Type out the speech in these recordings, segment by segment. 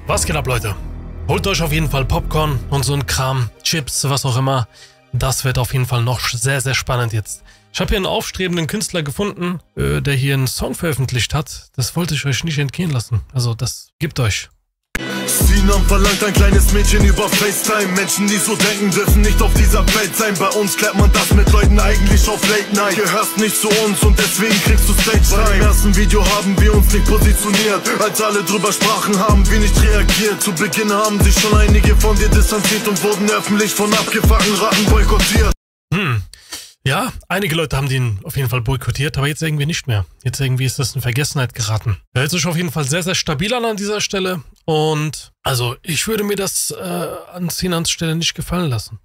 Was geht ab, Leute? Holt euch auf jeden Fall Popcorn und so ein Kram, Chips, was auch immer. Das wird auf jeden Fall noch sehr, sehr spannend jetzt. Ich habe hier einen aufstrebenden Künstler gefunden, der hier einen Song veröffentlicht hat. Das wollte ich euch nicht entgehen lassen. Also das gibt euch. Sinan verlangt ein kleines Mädchen über FaceTime. Menschen, die so denken, dürfen nicht auf dieser Welt sein. Bei uns klärt man das mit Leuten eigentlich auf Late Night. Gehörst nicht zu uns und deswegen kriegst du Stage Time. Beim ersten Video haben wir uns nicht positioniert. Als alle drüber sprachen, haben wir nicht reagiert. Zu Beginn haben sich schon einige von dir distanziert und wurden öffentlich von abgefuckten Ratten boykottiert. Ja, einige Leute haben den auf jeden Fall boykottiert, aber jetzt irgendwie nicht mehr. Jetzt irgendwie ist das in Vergessenheit geraten. Er hält sich auf jeden Fall sehr, sehr stabil an dieser Stelle. Und also ich würde mir das an Sinans Stelle nicht gefallen lassen.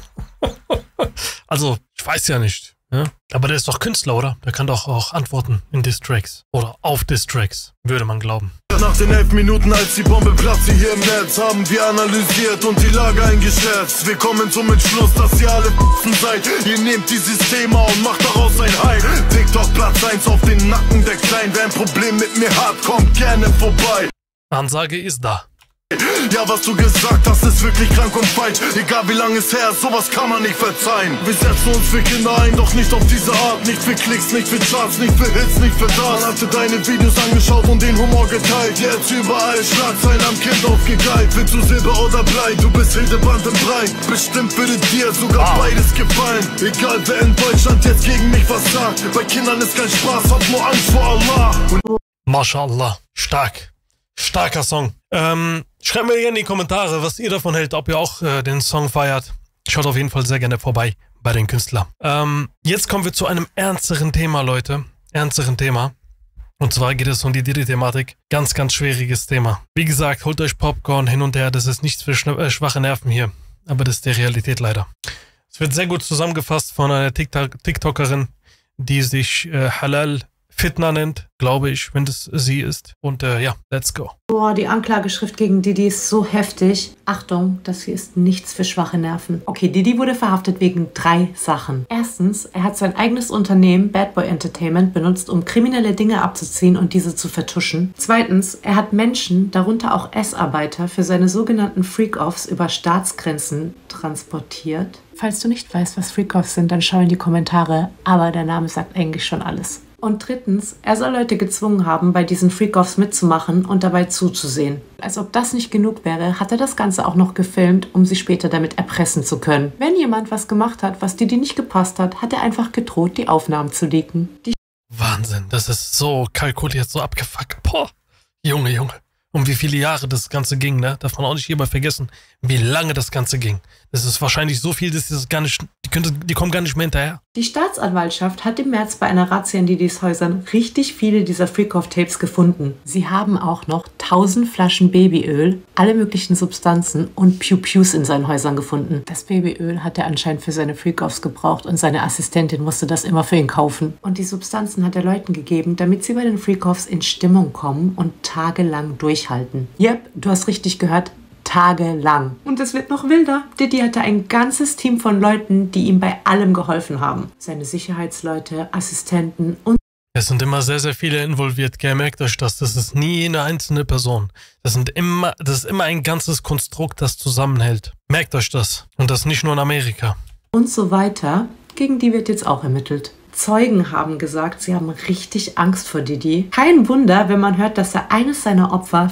Also, ich weiß ja nicht. Ja? Aber der ist doch Künstler, oder? Der kann doch auch antworten in Diss-Tracks. Oder auf Diss-Tracks, würde man glauben. Nach den 11 Minuten, als die Bombe platzt hier im Netz, haben wir analysiert und die Lage eingeschätzt. Wir kommen zum Entschluss, dass ihr alle seid. Ihr nehmt dieses Thema und macht daraus ein Hype. TikTok Platz 1 auf den Nacken der Kleinen. Wer ein Problem mit mir hat, kommt gerne vorbei. Ansage ist da. Ja, was du gesagt hast, ist wirklich krank und falsch. Egal wie lange es her ist, sowas kann man nicht verzeihen. Wir setzen uns für Kinder ein, doch nicht auf diese Art. Nicht für Klicks, nicht für Charts, nicht für Hits, nicht für das. Man hatte deine Videos angeschaut und den Humor geteilt. Jetzt überall Schlagzeilen am Kind aufgegeilt. Willst du Silber oder Blei, du bist Hildeband im Brei. Bestimmt würde dir sogar beides gefallen. Egal wer in Deutschland jetzt gegen mich was sagt. Bei Kindern ist kein Spaß, hab nur Angst vor Allah. Mashallah, stark. Starker Song. Schreibt mir gerne in die Kommentare, was ihr davon hält, ob ihr auch den Song feiert. Schaut auf jeden Fall sehr gerne vorbei bei den Künstlern. Jetzt kommen wir zu einem ernsteren Thema, Leute. Ernsteren Thema. Und zwar geht es um die Diddy-Thematik. Ganz, ganz schwieriges Thema. Wie gesagt, holt euch Popcorn hin und her. Das ist nichts für schwache Nerven hier. Aber das ist die Realität leider. Es wird sehr gut zusammengefasst von einer TikTokerin, die sich Halal Fitna nennt, glaube ich, wenn das sie ist. Und ja, let's go. Boah, die Anklageschrift gegen Diddy ist so heftig. Achtung, das hier ist nichts für schwache Nerven. Okay, Diddy wurde verhaftet wegen 3 Sachen. Erstens, er hat sein eigenes Unternehmen Bad Boy Entertainment benutzt, um kriminelle Dinge abzuziehen und diese zu vertuschen. Zweitens, er hat Menschen, darunter auch S-Arbeiter, für seine sogenannten Freak-Offs über Staatsgrenzen transportiert. Falls du nicht weißt, was Freak-Offs sind, dann schau in die Kommentare, aber der Name sagt eigentlich schon alles. Und drittens, er soll Leute gezwungen haben, bei diesen Freak-Offs mitzumachen und dabei zuzusehen. Als ob das nicht genug wäre, hat er das Ganze auch noch gefilmt, um sie später damit erpressen zu können. Wenn jemand was gemacht hat, was Diddy nicht gepasst hat, hat er einfach gedroht, die Aufnahmen zu leaken. Wahnsinn, das ist so kalkuliert, so abgefuckt. Boah, Junge, Junge. Um wie viele Jahre das Ganze ging, ne? Darf man auch nicht hierbei vergessen, wie lange das Ganze ging. Das ist wahrscheinlich so viel, dass das gar nicht, die kommen gar nicht mehr hinterher. Die Staatsanwaltschaft hat im März bei einer Razzia in Diddys Häusern richtig viele dieser Freak-Off-Tapes gefunden. Sie haben auch noch 1000 Flaschen Babyöl, alle möglichen Substanzen und Pew-Pews in seinen Häusern gefunden. Das Babyöl hat er anscheinend für seine Freak-Offs gebraucht und seine Assistentin musste das immer für ihn kaufen. Und die Substanzen hat er Leuten gegeben, damit sie bei den Freak-Offs in Stimmung kommen und tagelang durchhalten. Yep, du hast richtig gehört. Tagelang. Und es wird noch wilder. Diddy hatte ein ganzes Team von Leuten, die ihm bei allem geholfen haben. Seine Sicherheitsleute, Assistenten und... Es sind immer sehr, sehr viele involviert. Gell, merkt euch das. Das ist nie eine einzelne Person. Das ist immer ein ganzes Konstrukt, das zusammenhält. Merkt euch das. Und das nicht nur in Amerika. Und so weiter. Gegen die wird jetzt auch ermittelt. Zeugen haben gesagt, sie haben richtig Angst vor Diddy. Kein Wunder, wenn man hört, dass er eines seiner Opfer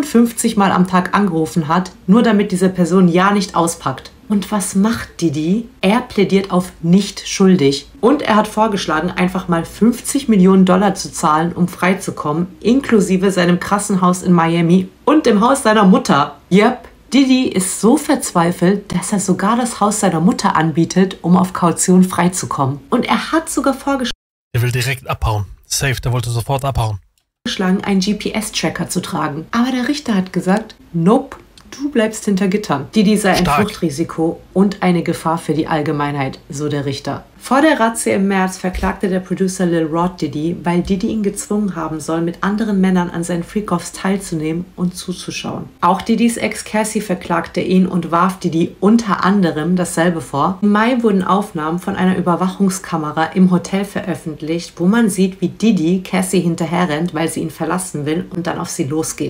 54 Mal am Tag angerufen hat, nur damit diese Person ja nicht auspackt. Und was macht Diddy? Er plädiert auf nicht schuldig. Und er hat vorgeschlagen, einfach mal 50 Millionen Dollar zu zahlen, um freizukommen, inklusive seinem krassen Haus in Miami und dem Haus seiner Mutter. Yep. Diddy ist so verzweifelt, dass er sogar das Haus seiner Mutter anbietet, um auf Kaution freizukommen. Und er hat sogar vorgeschlagen, er will direkt abhauen. Safe, der wollte sofort abhauen. Einen GPS-Tracker zu tragen. Aber der Richter hat gesagt, nope, du bleibst hinter Gittern. Diddy sei ein Fluchtrisiko und eine Gefahr für die Allgemeinheit, so der Richter. Vor der Razzia im März verklagte der Producer Lil Rod Diddy, weil Diddy ihn gezwungen haben soll, mit anderen Männern an seinen Freak-Offs teilzunehmen und zuzuschauen. Auch Diddys Ex Cassie verklagte ihn und warf Diddy unter anderem dasselbe vor. Im Mai wurden Aufnahmen von einer Überwachungskamera im Hotel veröffentlicht, wo man sieht, wie Diddy Cassie hinterherrennt, weil sie ihn verlassen will und dann auf sie losgeht.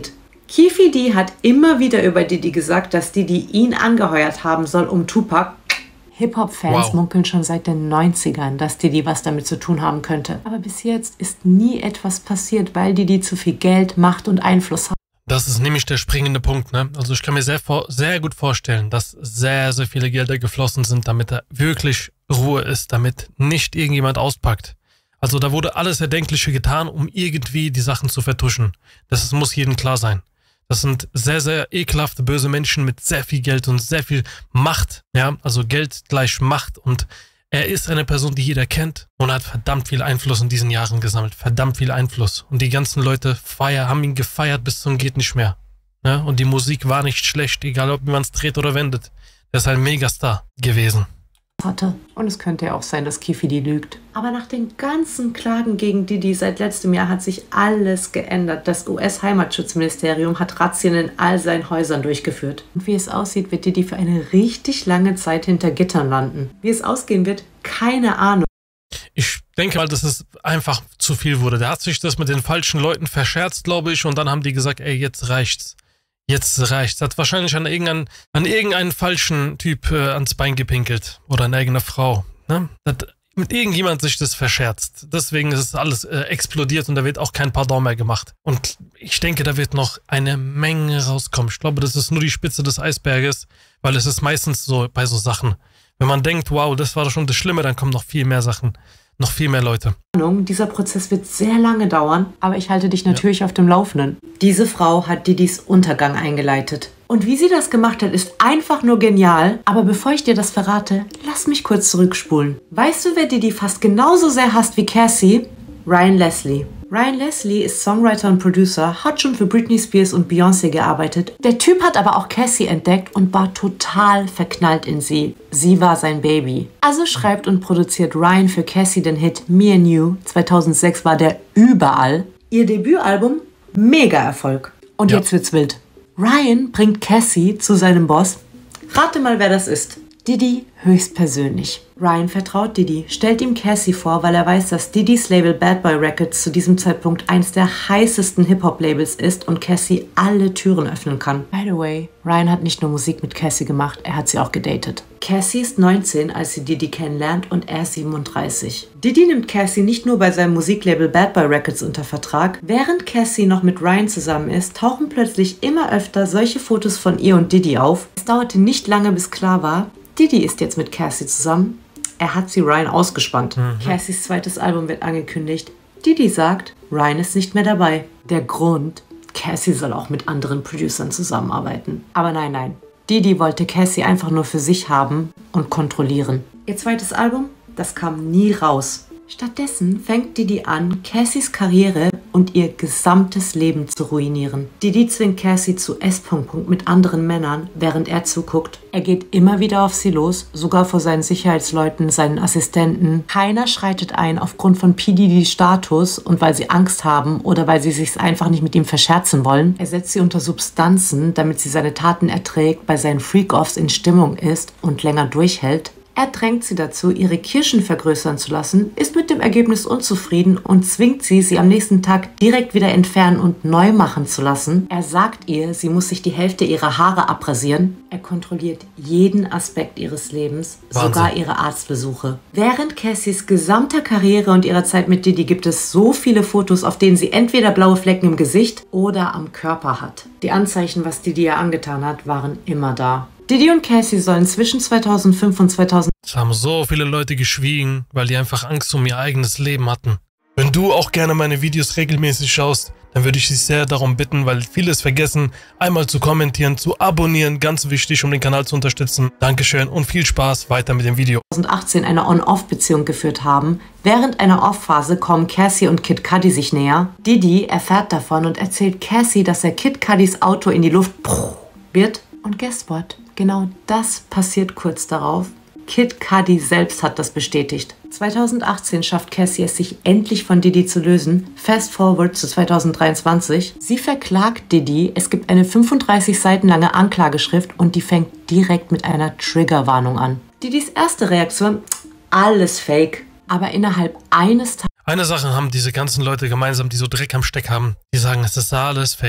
Keffe D hat immer wieder über Diddy gesagt, dass Diddy ihn angeheuert haben soll, um Tupac. Hip-Hop-Fans munkeln schon seit den 90ern, dass Diddy was damit zu tun haben könnte. Aber bis jetzt ist nie etwas passiert, weil Diddy zu viel Geld, Macht und Einfluss hat. Das ist nämlich der springende Punkt, ne? Also ich kann mir sehr gut vorstellen, dass sehr, sehr viele Gelder geflossen sind, damit da wirklich Ruhe ist, damit nicht irgendjemand auspackt. Also da wurde alles Erdenkliche getan, um irgendwie die Sachen zu vertuschen. Das muss jedem klar sein. Das sind sehr, sehr ekelhafte, böse Menschen mit sehr viel Geld und sehr viel Macht. Ja, also Geld gleich Macht. Und er ist eine Person, die jeder kennt und hat verdammt viel Einfluss in diesen Jahren gesammelt. Verdammt viel Einfluss. Und die ganzen Leute haben ihn gefeiert bis zum geht nicht mehr. Ja, und die Musik war nicht schlecht, egal ob man es dreht oder wendet. Er ist ein Megastar gewesen. Hatte. Und es könnte ja auch sein, dass Keffe D lügt. Aber nach den ganzen Klagen gegen Diddy seit letztem Jahr hat sich alles geändert. Das US-Heimatschutzministerium hat Razzien in all seinen Häusern durchgeführt. Und wie es aussieht, wird Diddy für eine richtig lange Zeit hinter Gittern landen. Wie es ausgehen wird, keine Ahnung. Ich denke mal, dass es einfach zu viel wurde. Der hat sich das mit den falschen Leuten verscherzt, glaube ich, und dann haben die gesagt, ey, jetzt reicht's. Jetzt reicht's. Hat wahrscheinlich an irgendeinen falschen Typ ans Bein gepinkelt. Oder eine eigene Frau. Ne? Hat mit irgendjemand sich das verscherzt. Deswegen ist es alles explodiert und da wird auch kein Pardon mehr gemacht. Und ich denke, da wird noch eine Menge rauskommen. Ich glaube, das ist nur die Spitze des Eisberges, weil es ist meistens so bei so Sachen. Wenn man denkt, wow, das war doch schon das Schlimme, dann kommen noch viel mehr Sachen. Noch viel mehr Leute. Dieser Prozess wird sehr lange dauern, aber ich halte dich natürlich auf dem Laufenden. Diese Frau hat Diddys Untergang eingeleitet. Und wie sie das gemacht hat, ist einfach nur genial. Aber bevor ich dir das verrate, lass mich kurz zurückspulen. Weißt du, wer Diddy fast genauso sehr hasst wie Cassie? Ryan Leslie. Ryan Leslie ist Songwriter und Producer, hat schon für Britney Spears und Beyoncé gearbeitet. Der Typ hat aber auch Cassie entdeckt und war total verknallt in sie. Sie war sein Baby. Also schreibt und produziert Ryan für Cassie den Hit Me and You. 2006 war der überall. Ihr Debütalbum? Mega-Erfolg. Und jetzt wird's wild. Ryan bringt Cassie zu seinem Boss. Rate mal, wer das ist. Diddy höchstpersönlich. Ryan vertraut Diddy, stellt ihm Cassie vor, weil er weiß, dass Diddys Label Bad Boy Records zu diesem Zeitpunkt eins der heißesten Hip-Hop-Labels ist und Cassie alle Türen öffnen kann. By the way, Ryan hat nicht nur Musik mit Cassie gemacht, er hat sie auch gedatet. Cassie ist 19, als sie Diddy kennenlernt und er ist 37. Diddy nimmt Cassie nicht nur bei seinem Musiklabel Bad Boy Records unter Vertrag. Während Cassie noch mit Ryan zusammen ist, tauchen plötzlich immer öfter solche Fotos von ihr und Diddy auf. Es dauerte nicht lange, bis klar war, Diddy ist jetzt mit Cassie zusammen. Er hat sie Ryan ausgespannt. Cassies zweites Album wird angekündigt. Diddy sagt, Ryan ist nicht mehr dabei. Der Grund, Cassie soll auch mit anderen Producern zusammenarbeiten. Aber nein. Diddy wollte Cassie einfach nur für sich haben und kontrollieren. Ihr zweites Album, das kam nie raus. Stattdessen fängt Diddy an, Cassies Karriere und ihr gesamtes Leben zu ruinieren. Diddy zwingt Cassie zu S. mit anderen Männern, während er zuguckt. Er geht immer wieder auf sie los, sogar vor seinen Sicherheitsleuten, seinen Assistenten. Keiner schreitet ein aufgrund von P. Diddy's Status und weil sie Angst haben oder weil sie sich einfach nicht mit ihm verscherzen wollen. Er setzt sie unter Substanzen, damit sie seine Taten erträgt, bei seinen Freak-Offs in Stimmung ist und länger durchhält. Er drängt sie dazu, ihre Kirschen vergrößern zu lassen, ist mit dem Ergebnis unzufrieden und zwingt sie, sie am nächsten Tag direkt wieder entfernen und neu machen zu lassen. Er sagt ihr, sie muss sich die Hälfte ihrer Haare abrasieren. Er kontrolliert jeden Aspekt ihres Lebens, Wahnsinn. Sogar ihre Arztbesuche. Während Cassies gesamter Karriere und ihrer Zeit mit Diddy gibt es so viele Fotos, auf denen sie entweder blaue Flecken im Gesicht oder am Körper hat. Die Anzeichen, was Diddy ihr angetan hat, waren immer da. Diddy und Cassie sollen zwischen 2005 und 2000... Es haben so viele Leute geschwiegen, weil die einfach Angst um ihr eigenes Leben hatten. Wenn du auch gerne meine Videos regelmäßig schaust, dann würde ich dich sehr darum bitten, weil vieles vergessen, einmal zu kommentieren, zu abonnieren, ganz wichtig, um den Kanal zu unterstützen. Dankeschön und viel Spaß weiter mit dem Video. 2018 eine On-Off-Beziehung geführt haben. Während einer Off-Phase kommen Cassie und Kid Cudi sich näher. Diddy erfährt davon und erzählt Cassie, dass er Kid Cudis Auto in die Luft wird. Und guess what? Genau das passiert kurz darauf. Kid Cudi selbst hat das bestätigt. 2018 schafft Cassie es, sich endlich von Diddy zu lösen. Fast forward zu 2023. Sie verklagt Diddy. Es gibt eine 35 Seiten lange Anklageschrift und die fängt direkt mit einer Triggerwarnung an. Diddys erste Reaktion, alles fake. Aber innerhalb eines Tages... Eine Sache haben diese ganzen Leute gemeinsam, die so Dreck am Steck haben. Die sagen, es ist alles fake.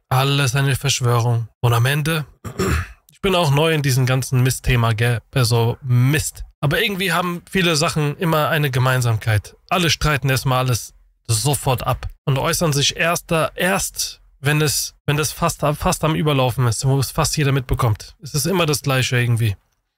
Alles eine Verschwörung. Und am Ende, ich bin auch neu in diesem ganzen Mist-Thema, gell? Also Mist. Aber irgendwie haben viele Sachen immer eine Gemeinsamkeit. Alle streiten erstmal alles sofort ab und äußern sich erst wenn das fast am Überlaufen ist, wo es fast jeder mitbekommt. Es ist immer das Gleiche irgendwie.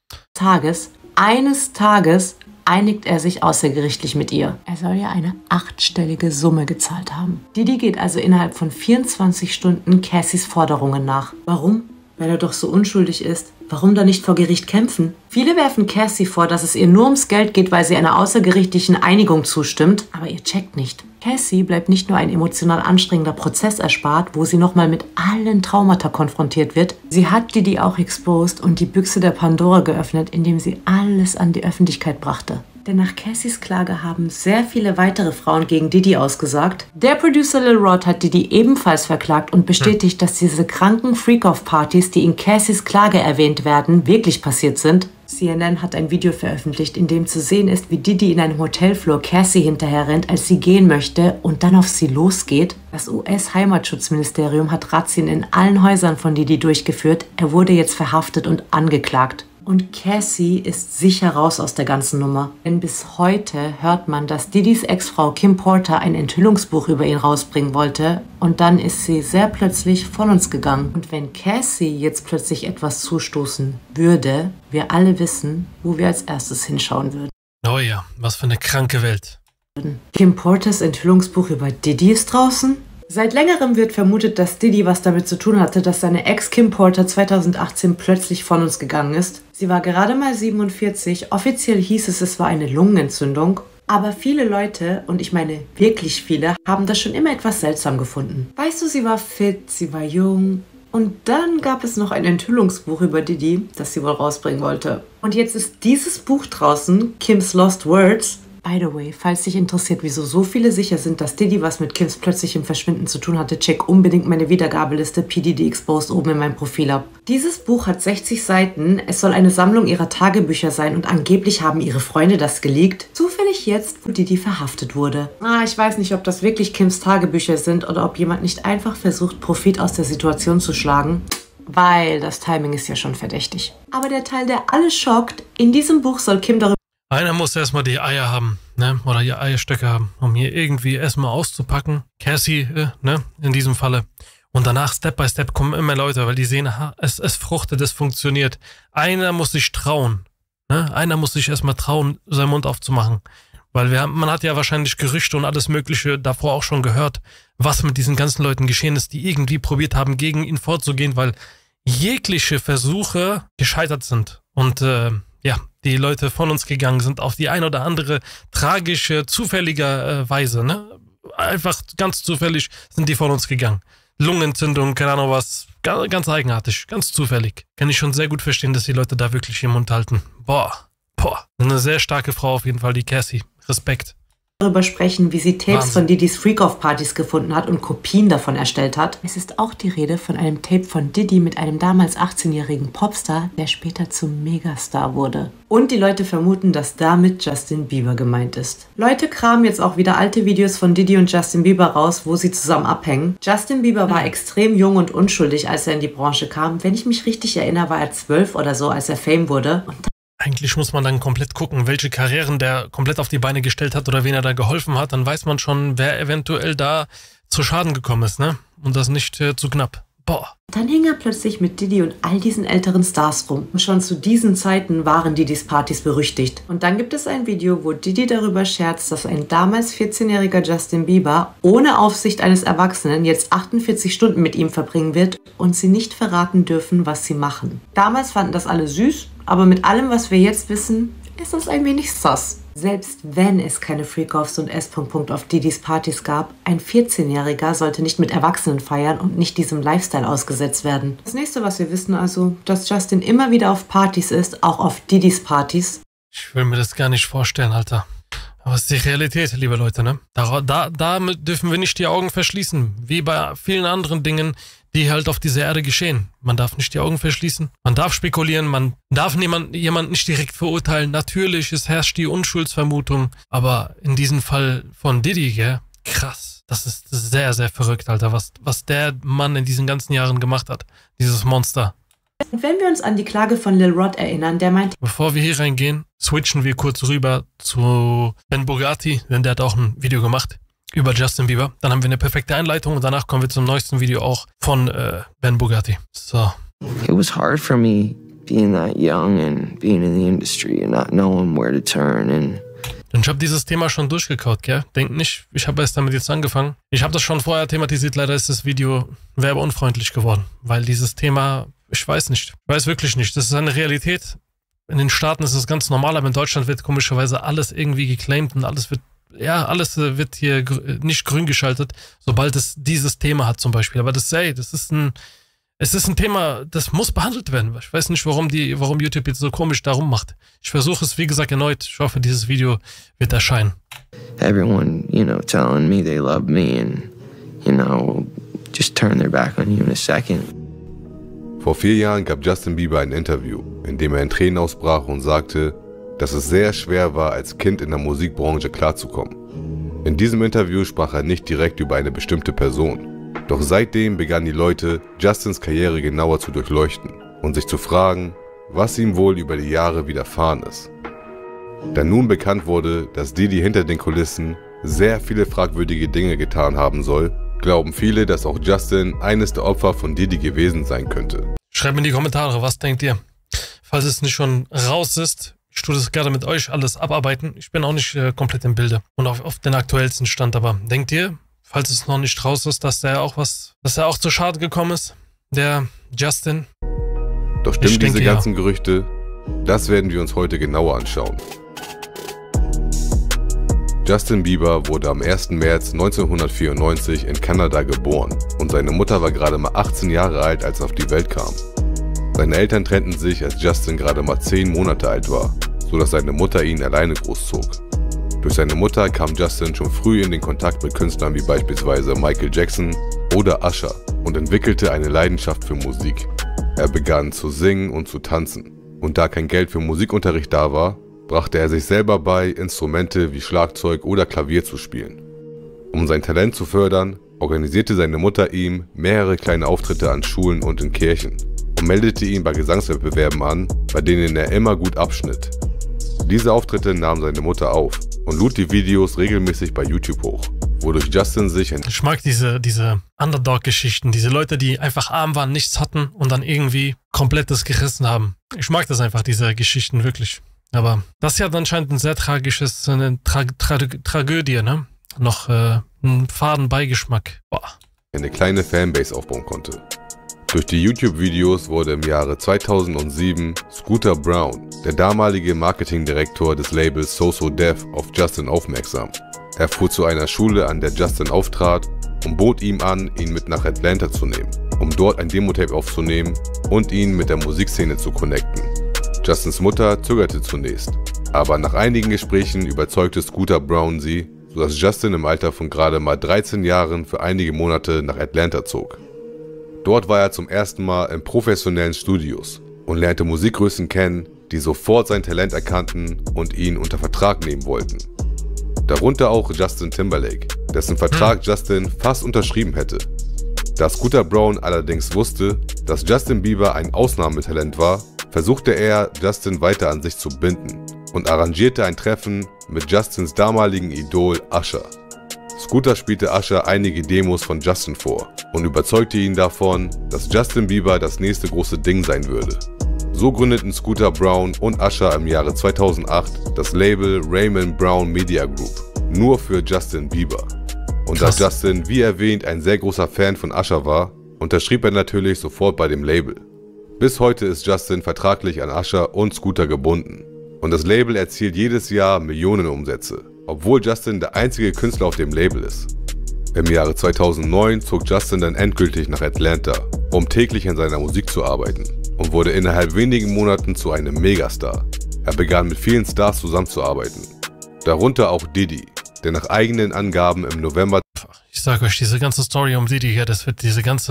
Eines Tages einigt er sich außergerichtlich mit ihr. Er soll ihr eine 8-stellige Summe gezahlt haben. Diddy geht also innerhalb von 24 Stunden Cassies Forderungen nach. Warum? Weil er doch so unschuldig ist. Warum dann nicht vor Gericht kämpfen? Viele werfen Cassie vor, dass es ihr nur ums Geld geht, weil sie einer außergerichtlichen Einigung zustimmt. Aber ihr checkt nicht. Cassie bleibt nicht nur ein emotional anstrengender Prozess erspart, wo sie nochmal mit allen Traumata konfrontiert wird. Sie hat Diddy auch exposed und die Büchse der Pandora geöffnet, indem sie alles an die Öffentlichkeit brachte. Denn nach Cassies Klage haben sehr viele weitere Frauen gegen Diddy ausgesagt. Der Producer Lil Rod hat Diddy ebenfalls verklagt und bestätigt, dass diese kranken Freak-Off-Partys, die in Cassies Klage erwähnt werden, wirklich passiert sind. CNN hat ein Video veröffentlicht, in dem zu sehen ist, wie Diddy in einem Hotelflur Cassie hinterher rennt, als sie gehen möchte und dann auf sie losgeht. Das US-Heimatschutzministerium hat Razzien in allen Häusern von Diddy durchgeführt. Er wurde jetzt verhaftet und angeklagt. Und Cassie ist sicher raus aus der ganzen Nummer. Denn bis heute hört man, dass Diddys Ex-Frau Kim Porter ein Enthüllungsbuch über ihn rausbringen wollte. Und dann ist sie sehr plötzlich von uns gegangen. Und wenn Cassie jetzt plötzlich etwas zustoßen würde, wir alle wissen, wo wir als erstes hinschauen würden. Oh ja, was für eine kranke Welt. Kim Porters Enthüllungsbuch über Diddy ist draußen? Seit längerem wird vermutet, dass Diddy was damit zu tun hatte, dass seine Ex Kim Porter 2018 plötzlich von uns gegangen ist. Sie war gerade mal 47, offiziell hieß es, es war eine Lungenentzündung. Aber viele Leute, und ich meine wirklich viele, haben das schon immer etwas seltsam gefunden. Weißt du, sie war fit, sie war jung. Und dann gab es noch ein Enthüllungsbuch über Diddy, das sie wohl rausbringen wollte. Und jetzt ist dieses Buch draußen, Kim's Lost Words. By the way, falls dich interessiert, wieso so viele sicher sind, dass Diddy was mit Kims plötzlichem Verschwinden zu tun hatte, check unbedingt meine Wiedergabeliste PDD Exposed oben in meinem Profil ab. Dieses Buch hat 60 Seiten, es soll eine Sammlung ihrer Tagebücher sein und angeblich haben ihre Freunde das geleakt. Zufällig jetzt, wo Diddy verhaftet wurde. Ich weiß nicht, ob das wirklich Kims Tagebücher sind oder ob jemand nicht einfach versucht, Profit aus der Situation zu schlagen. Weil das Timing ist ja schon verdächtig. Aber der Teil, der alle schockt, in diesem Buch soll Kim darüber... Einer muss erstmal die Eier haben, ne? Oder die Eierstöcke haben, um hier irgendwie erstmal auszupacken. Cassie, ne? In diesem Falle. Und danach, Step by Step, kommen immer Leute, weil die sehen, aha, es fruchtet, es funktioniert. Einer muss sich trauen, ne? Einer muss sich erstmal trauen, seinen Mund aufzumachen. Weil man hat ja wahrscheinlich Gerüchte und alles Mögliche davor auch schon gehört, was mit diesen ganzen Leuten geschehen ist, die irgendwie probiert haben, gegen ihn vorzugehen, weil jegliche Versuche gescheitert sind. Und ja, die Leute von uns gegangen sind auf die ein oder andere tragische, zufällige Weise, ne? Einfach ganz zufällig sind die von uns gegangen. Lungenentzündung, keine Ahnung was, ganz eigenartig, ganz zufällig. Kann ich schon sehr gut verstehen, dass die Leute da wirklich den Mund halten. Boah. Eine sehr starke Frau auf jeden Fall, die Cassie. Respekt. Darüber sprechen, wie sie Tapes von Diddys Freak-Off-Partys gefunden hat und Kopien davon erstellt hat. Es ist auch die Rede von einem Tape von Diddy mit einem damals 18-jährigen Popstar, der später zum Megastar wurde. Und die Leute vermuten, dass damit Justin Bieber gemeint ist. Leute kramen jetzt auch wieder alte Videos von Diddy und Justin Bieber raus, wo sie zusammen abhängen. Justin Bieber war extrem jung und unschuldig, als er in die Branche kam. Wenn ich mich richtig erinnere, war er 12 oder so, als er Fame wurde. Und eigentlich muss man dann komplett gucken, welche Karrieren der komplett auf die Beine gestellt hat oder wen er da geholfen hat. Dann weiß man schon, wer eventuell da zu Schaden gekommen ist, ne? Und das nicht zu knapp. Boah. Dann hing er plötzlich mit Diddy und all diesen älteren Stars rum. Und schon zu diesen Zeiten waren Diddys Partys berüchtigt. Und dann gibt es ein Video, wo Diddy darüber scherzt, dass ein damals 14-jähriger Justin Bieber ohne Aufsicht eines Erwachsenen jetzt 48 Stunden mit ihm verbringen wird und sie nicht verraten dürfen, was sie machen. Damals fanden das alle süß, aber mit allem, was wir jetzt wissen, ist das ein wenig sus. Selbst wenn es keine Freak-Offs und S. auf Diddys Partys gab, ein 14-Jähriger sollte nicht mit Erwachsenen feiern und nicht diesem Lifestyle ausgesetzt werden. Das nächste, was wir wissen also, dass Justin immer wieder auf Partys ist, auch auf Diddys Partys. Ich will mir das gar nicht vorstellen, Alter. Aber es ist die Realität, liebe Leute, ne? Damit dürfen wir nicht die Augen verschließen, wie bei vielen anderen Dingen, die halt auf dieser Erde geschehen. Man darf nicht die Augen verschließen, man darf spekulieren, man darf jemanden nicht direkt verurteilen. Natürlich, es herrscht die Unschuldsvermutung, aber in diesem Fall von Diddy, gell? Krass. das ist sehr, sehr verrückt, Alter, was der Mann in diesen ganzen Jahren gemacht hat. Dieses Monster. Und wenn wir uns an die Klage von Lil Rod erinnern, der meinte... Bevor wir hier reingehen, switchen wir kurz rüber zu Ben Bugatti, denn der hat auch ein Video gemacht über Justin Bieber. Dann haben wir eine perfekte Einleitung und danach kommen wir zum neuesten Video auch von Ben Bugatti. So. It was hard for me being that young and being in the industry and not knowing where to turn and... Und ich habe dieses Thema schon durchgekaut, gell? Denk nicht, ich habe erst damit jetzt angefangen. Ich habe das schon vorher thematisiert, leider ist das Video werbeunfreundlich geworden, weil dieses Thema, ich weiß nicht, ich weiß wirklich nicht. Das ist eine Realität. In den Staaten ist es ganz normal, aber in Deutschland wird komischerweise alles irgendwie geclaimt und alles wird hier nicht grün geschaltet, sobald es dieses Thema hat zum Beispiel. Aber es ist ein Thema, das muss behandelt werden. Ich weiß nicht, warum YouTube jetzt so komisch darum macht. Ich versuche es, wie gesagt, erneut. Ich hoffe, dieses Video wird erscheinen. Everyone, telling me they love me and, just turn their back on you in a second. Vor 4 Jahren gab Justin Bieber ein Interview, in dem er in Tränen ausbrach und sagte, dass es sehr schwer war, als Kind in der Musikbranche klarzukommen. In diesem Interview sprach er nicht direkt über eine bestimmte Person. Doch seitdem begannen die Leute, Justins Karriere genauer zu durchleuchten und sich zu fragen, was ihm wohl über die Jahre widerfahren ist. Da nun bekannt wurde, dass Diddy hinter den Kulissen sehr viele fragwürdige Dinge getan haben soll, glauben viele, dass auch Justin eines der Opfer von Diddy gewesen sein könnte. Schreibt in die Kommentare, was denkt ihr? Falls es nicht schon raus ist, ich tue das gerne mit euch alles abarbeiten. Ich bin auch nicht komplett im Bilde und auf den aktuellsten Stand, aber denkt ihr, falls es noch nicht raus ist, dass er auch zu Schaden gekommen ist, der Justin? Doch stimmen diese ganzen Gerüchte? Das werden wir uns heute genauer anschauen. Justin Bieber wurde am 1. März 1994 in Kanada geboren und seine Mutter war gerade mal 18 Jahre alt, als er auf die Welt kam. Seine Eltern trennten sich, als Justin gerade mal 10 Monate alt war, sodass seine Mutter ihn alleine großzog. Durch seine Mutter kam Justin schon früh in den Kontakt mit Künstlern wie beispielsweise Michael Jackson oder Usher und entwickelte eine Leidenschaft für Musik. Er begann zu singen und zu tanzen. Und da kein Geld für Musikunterricht da war, brachte er sich selber bei, Instrumente wie Schlagzeug oder Klavier zu spielen. Um sein Talent zu fördern, organisierte seine Mutter ihm mehrere kleine Auftritte an Schulen und in Kirchen und meldete ihn bei Gesangswettbewerben an, bei denen er immer gut abschnitt. Diese Auftritte nahm seine Mutter auf und lud die Videos regelmäßig bei YouTube hoch, wodurch Justin sich... Ich mag diese Underdog-Geschichten, diese Leute, die einfach arm waren, nichts hatten und dann irgendwie komplett das gerissen haben. Ich mag das einfach, diese Geschichten wirklich. Aber das hier hat anscheinend ein sehr tragisches, eine Tragödie, ne? Noch einen faden Beigeschmack. Boah. Eine kleine Fanbase aufbauen konnte. Durch die YouTube-Videos wurde im Jahre 2007 Scooter Braun, der damalige Marketingdirektor des Labels So So Def, auf Justin aufmerksam. Er fuhr zu einer Schule, an der Justin auftrat, und bot ihm an, ihn mit nach Atlanta zu nehmen, um dort ein Demo-Tape aufzunehmen und ihn mit der Musikszene zu connecten. Justins Mutter zögerte zunächst, aber nach einigen Gesprächen überzeugte Scooter Braun sie, sodass Justin im Alter von gerade mal 13 Jahren für einige Monate nach Atlanta zog. Dort war er zum ersten Mal in professionellen Studios und lernte Musikgrößen kennen, die sofort sein Talent erkannten und ihn unter Vertrag nehmen wollten. Darunter auch Justin Timberlake, dessen Vertrag Justin fast unterschrieben hätte. Da Scooter Braun allerdings wusste, dass Justin Bieber ein Ausnahmetalent war, versuchte er, Justin weiter an sich zu binden und arrangierte ein Treffen mit Justins damaligen Idol Usher. Scooter spielte Usher einige Demos von Justin vor und überzeugte ihn davon, dass Justin Bieber das nächste große Ding sein würde. So gründeten Scooter Braun und Usher im Jahre 2008 das Label Raymond Brown Media Group, nur für Justin Bieber. Und da Justin, wie erwähnt, ein sehr großer Fan von Usher war, unterschrieb er natürlich sofort bei dem Label. Bis heute ist Justin vertraglich an Usher und Scooter gebunden. Und das Label erzielt jedes Jahr Millionenumsätze, obwohl Justin der einzige Künstler auf dem Label ist. Im Jahre 2009 zog Justin dann endgültig nach Atlanta, um täglich an seiner Musik zu arbeiten, und wurde innerhalb wenigen Monaten zu einem Megastar. Er begann mit vielen Stars zusammenzuarbeiten, darunter auch Diddy, der nach eigenen Angaben im November... Ich sag euch, diese ganze Story um Diddy hier, das wird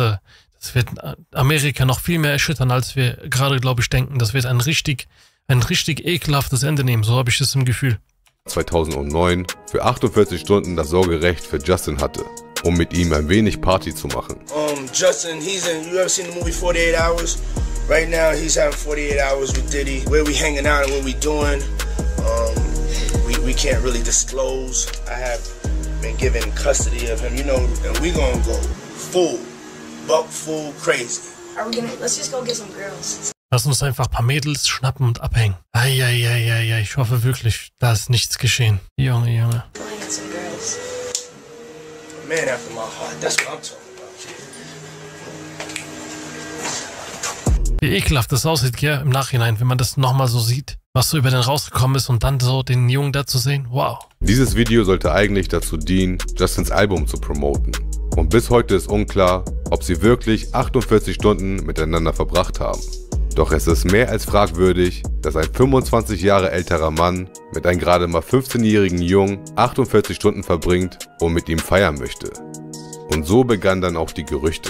Amerika noch viel mehr erschüttern, als wir gerade, glaube ich, denken. Das wird ein richtig ekelhaftes Ende nehmen, so habe ich es im Gefühl. 2009 für 48 Stunden das Sorgerecht für Justin hatte. um mit ihm ein wenig Party zu machen. Justin, you ever seen the movie 48 Hours? Right now he's having 48 hours with Diddy. Where we hanging out and what we doing, we can't really disclose. I have been given custody of him, you know, and we gonna go full crazy. Let's just go get some girls. Lass uns einfach ein paar Mädels schnappen und abhängen. Eieieiei, ich hoffe wirklich, da ist nichts geschehen. Junge. Go get some girls. Man after my heart, that's what I'm talking about. Wie ekelhaft das aussieht, gell, im Nachhinein, wenn man das nochmal so sieht, was so über den rausgekommen ist und dann so den Jungen da zu sehen. Wow. Dieses Video sollte eigentlich dazu dienen, Justins Album zu promoten. Und bis heute ist unklar, ob sie wirklich 48 Stunden miteinander verbracht haben. Doch es ist mehr als fragwürdig, dass ein 25 Jahre älterer Mann mit einem gerade mal 15-jährigen Jungen 48 Stunden verbringt und mit ihm feiern möchte. Und so begannen dann auch die Gerüchte.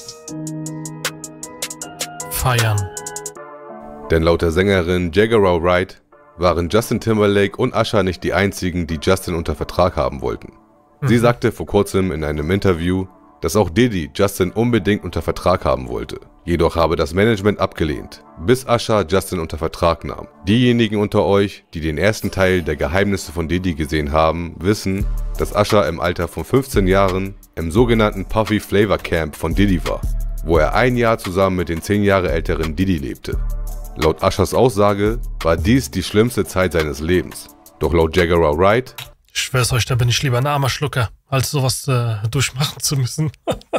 Feiern. Denn laut der Sängerin Jaguar Wright waren Justin Timberlake und Usher nicht die einzigen, die Justin unter Vertrag haben wollten. Sie sagte vor kurzem in einem Interview, dass auch Diddy Justin unbedingt unter Vertrag haben wollte. Jedoch habe das Management abgelehnt, bis Usher Justin unter Vertrag nahm. Diejenigen unter euch, die den ersten Teil der Geheimnisse von Diddy gesehen haben, wissen, dass Usher im Alter von 15 Jahren im sogenannten Puffy Flavor Camp von Diddy war, wo er ein Jahr zusammen mit den 10 Jahre älteren Diddy lebte. Laut Ushers Aussage war dies die schlimmste Zeit seines Lebens. Doch laut Jaguar Wright: Ich schwör's euch, da bin ich lieber ein armer Schlucker, als sowas durchmachen zu müssen.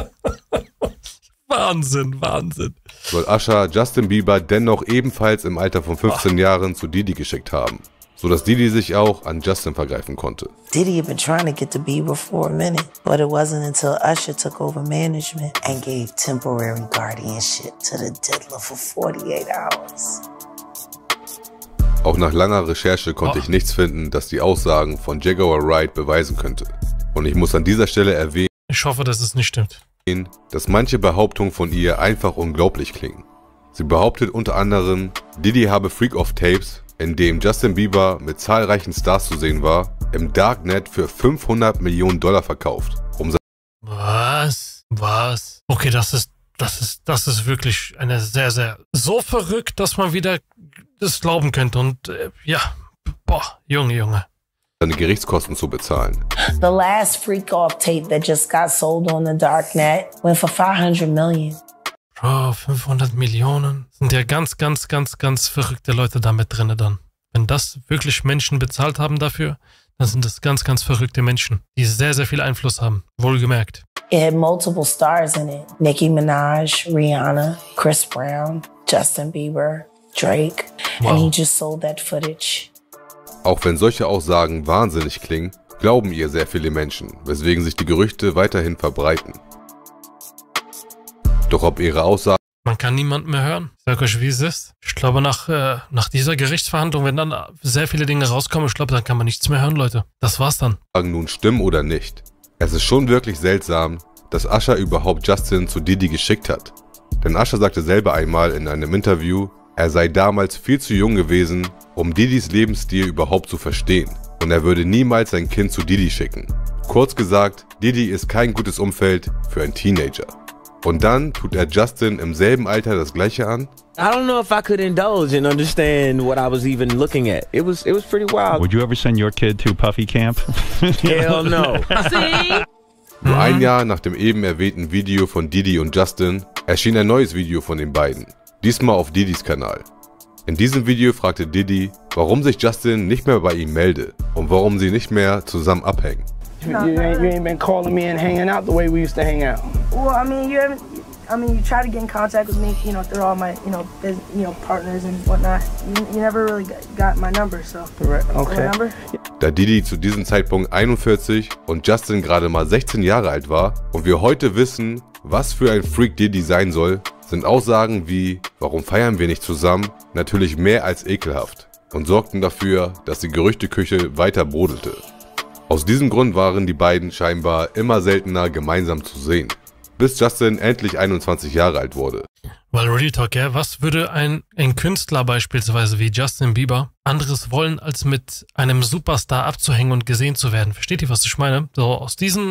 Wahnsinn. Soll Usher Justin Bieber dennoch ebenfalls im Alter von 15 Jahren zu Diddy geschickt haben, sodass Diddy sich auch an Justin vergreifen konnte. Diddy had been trying to get to Bieber for a minute, but it wasn't until Usher took over management and gave temporary guardianship to the Diddler for 48 hours. Auch nach langer Recherche konnte ich nichts finden, das die Aussagen von Jaguar Wright beweisen könnte. Und ich muss an dieser Stelle erwähnen, Ich hoffe, dass es nicht stimmt. dass manche Behauptungen von ihr einfach unglaublich klingen. Sie behauptet unter anderem, Diddy habe Freak-Off-Tapes, in dem Justin Bieber mit zahlreichen Stars zu sehen war, im Darknet für $500 Millionen verkauft. Was? Okay, das ist wirklich eine sehr so verrückt, dass man wieder das glauben könnte und Junge. Seine Gerichtskosten zu bezahlen. The last Freak-Off tape that just got sold on the Darknet went for 500 million. Bro, 500 Millionen. Sind ja ganz verrückte Leute da mit drin dann. Wenn das wirklich Menschen bezahlt haben dafür, dann sind das ganz verrückte Menschen, die sehr viel Einfluss haben. Wohlgemerkt. It had multiple stars in it. Nicki Minaj, Rihanna, Chris Brown, Justin Bieber, Drake. Wow. And he just sold that footage. Auch wenn solche Aussagen wahnsinnig klingen, glauben ihr sehr viele Menschen, weswegen sich die Gerüchte weiterhin verbreiten. Doch ob ihre Aussagen Man kann niemanden mehr hören. Ich sag euch, wie es ist. Ich glaube, nach dieser Gerichtsverhandlung, wenn dann sehr viele Dinge rauskommen, ich glaube, dann kann man nichts mehr hören, Leute. Das war's dann. nun stimmen oder nicht. Es ist schon wirklich seltsam, dass Usher überhaupt Justin zu Diddy geschickt hat. Denn Usher sagte selber einmal in einem Interview, er sei damals viel zu jung gewesen, um Diddys Lebensstil überhaupt zu verstehen. Und er würde niemals sein Kind zu Diddy schicken. Kurz gesagt, Diddy ist kein gutes Umfeld für einen Teenager. Und dann tut er Justin im selben Alter das Gleiche an? I don't know if I could indulge and understand what I was even looking at. It was pretty wild. Would you ever send your kid to Puffy Camp? Hell no. Nur ein Jahr nach dem eben erwähnten Video von Diddy und Justin erschien ein neues Video von den beiden. Diesmal auf Diddys Kanal. In diesem Video fragte Diddy, warum sich Justin nicht mehr bei ihm melde und warum sie nicht mehr zusammen abhängen. You ain't been calling me and hanging out the way we used to hang out. Well, I mean, you try to get in contact with me, through all my, partners and whatnot. You never really got my number, so. Okay. Number? Da Diddy zu diesem Zeitpunkt 41 und Justin gerade mal 16 Jahre alt war und wir heute wissen, was für ein Freak Diddy sein soll, sind Aussagen wie, warum feiern wir nicht zusammen, natürlich mehr als ekelhaft und sorgten dafür, dass die Gerüchteküche weiter brodelte. Aus diesem Grund waren die beiden scheinbar immer seltener gemeinsam zu sehen, bis Justin endlich 21 Jahre alt wurde. Weil Real Talk, ja, was würde ein Künstler beispielsweise wie Justin Bieber anderes wollen, als mit einem Superstar abzuhängen und gesehen zu werden? Versteht ihr, was ich meine? So aus diesen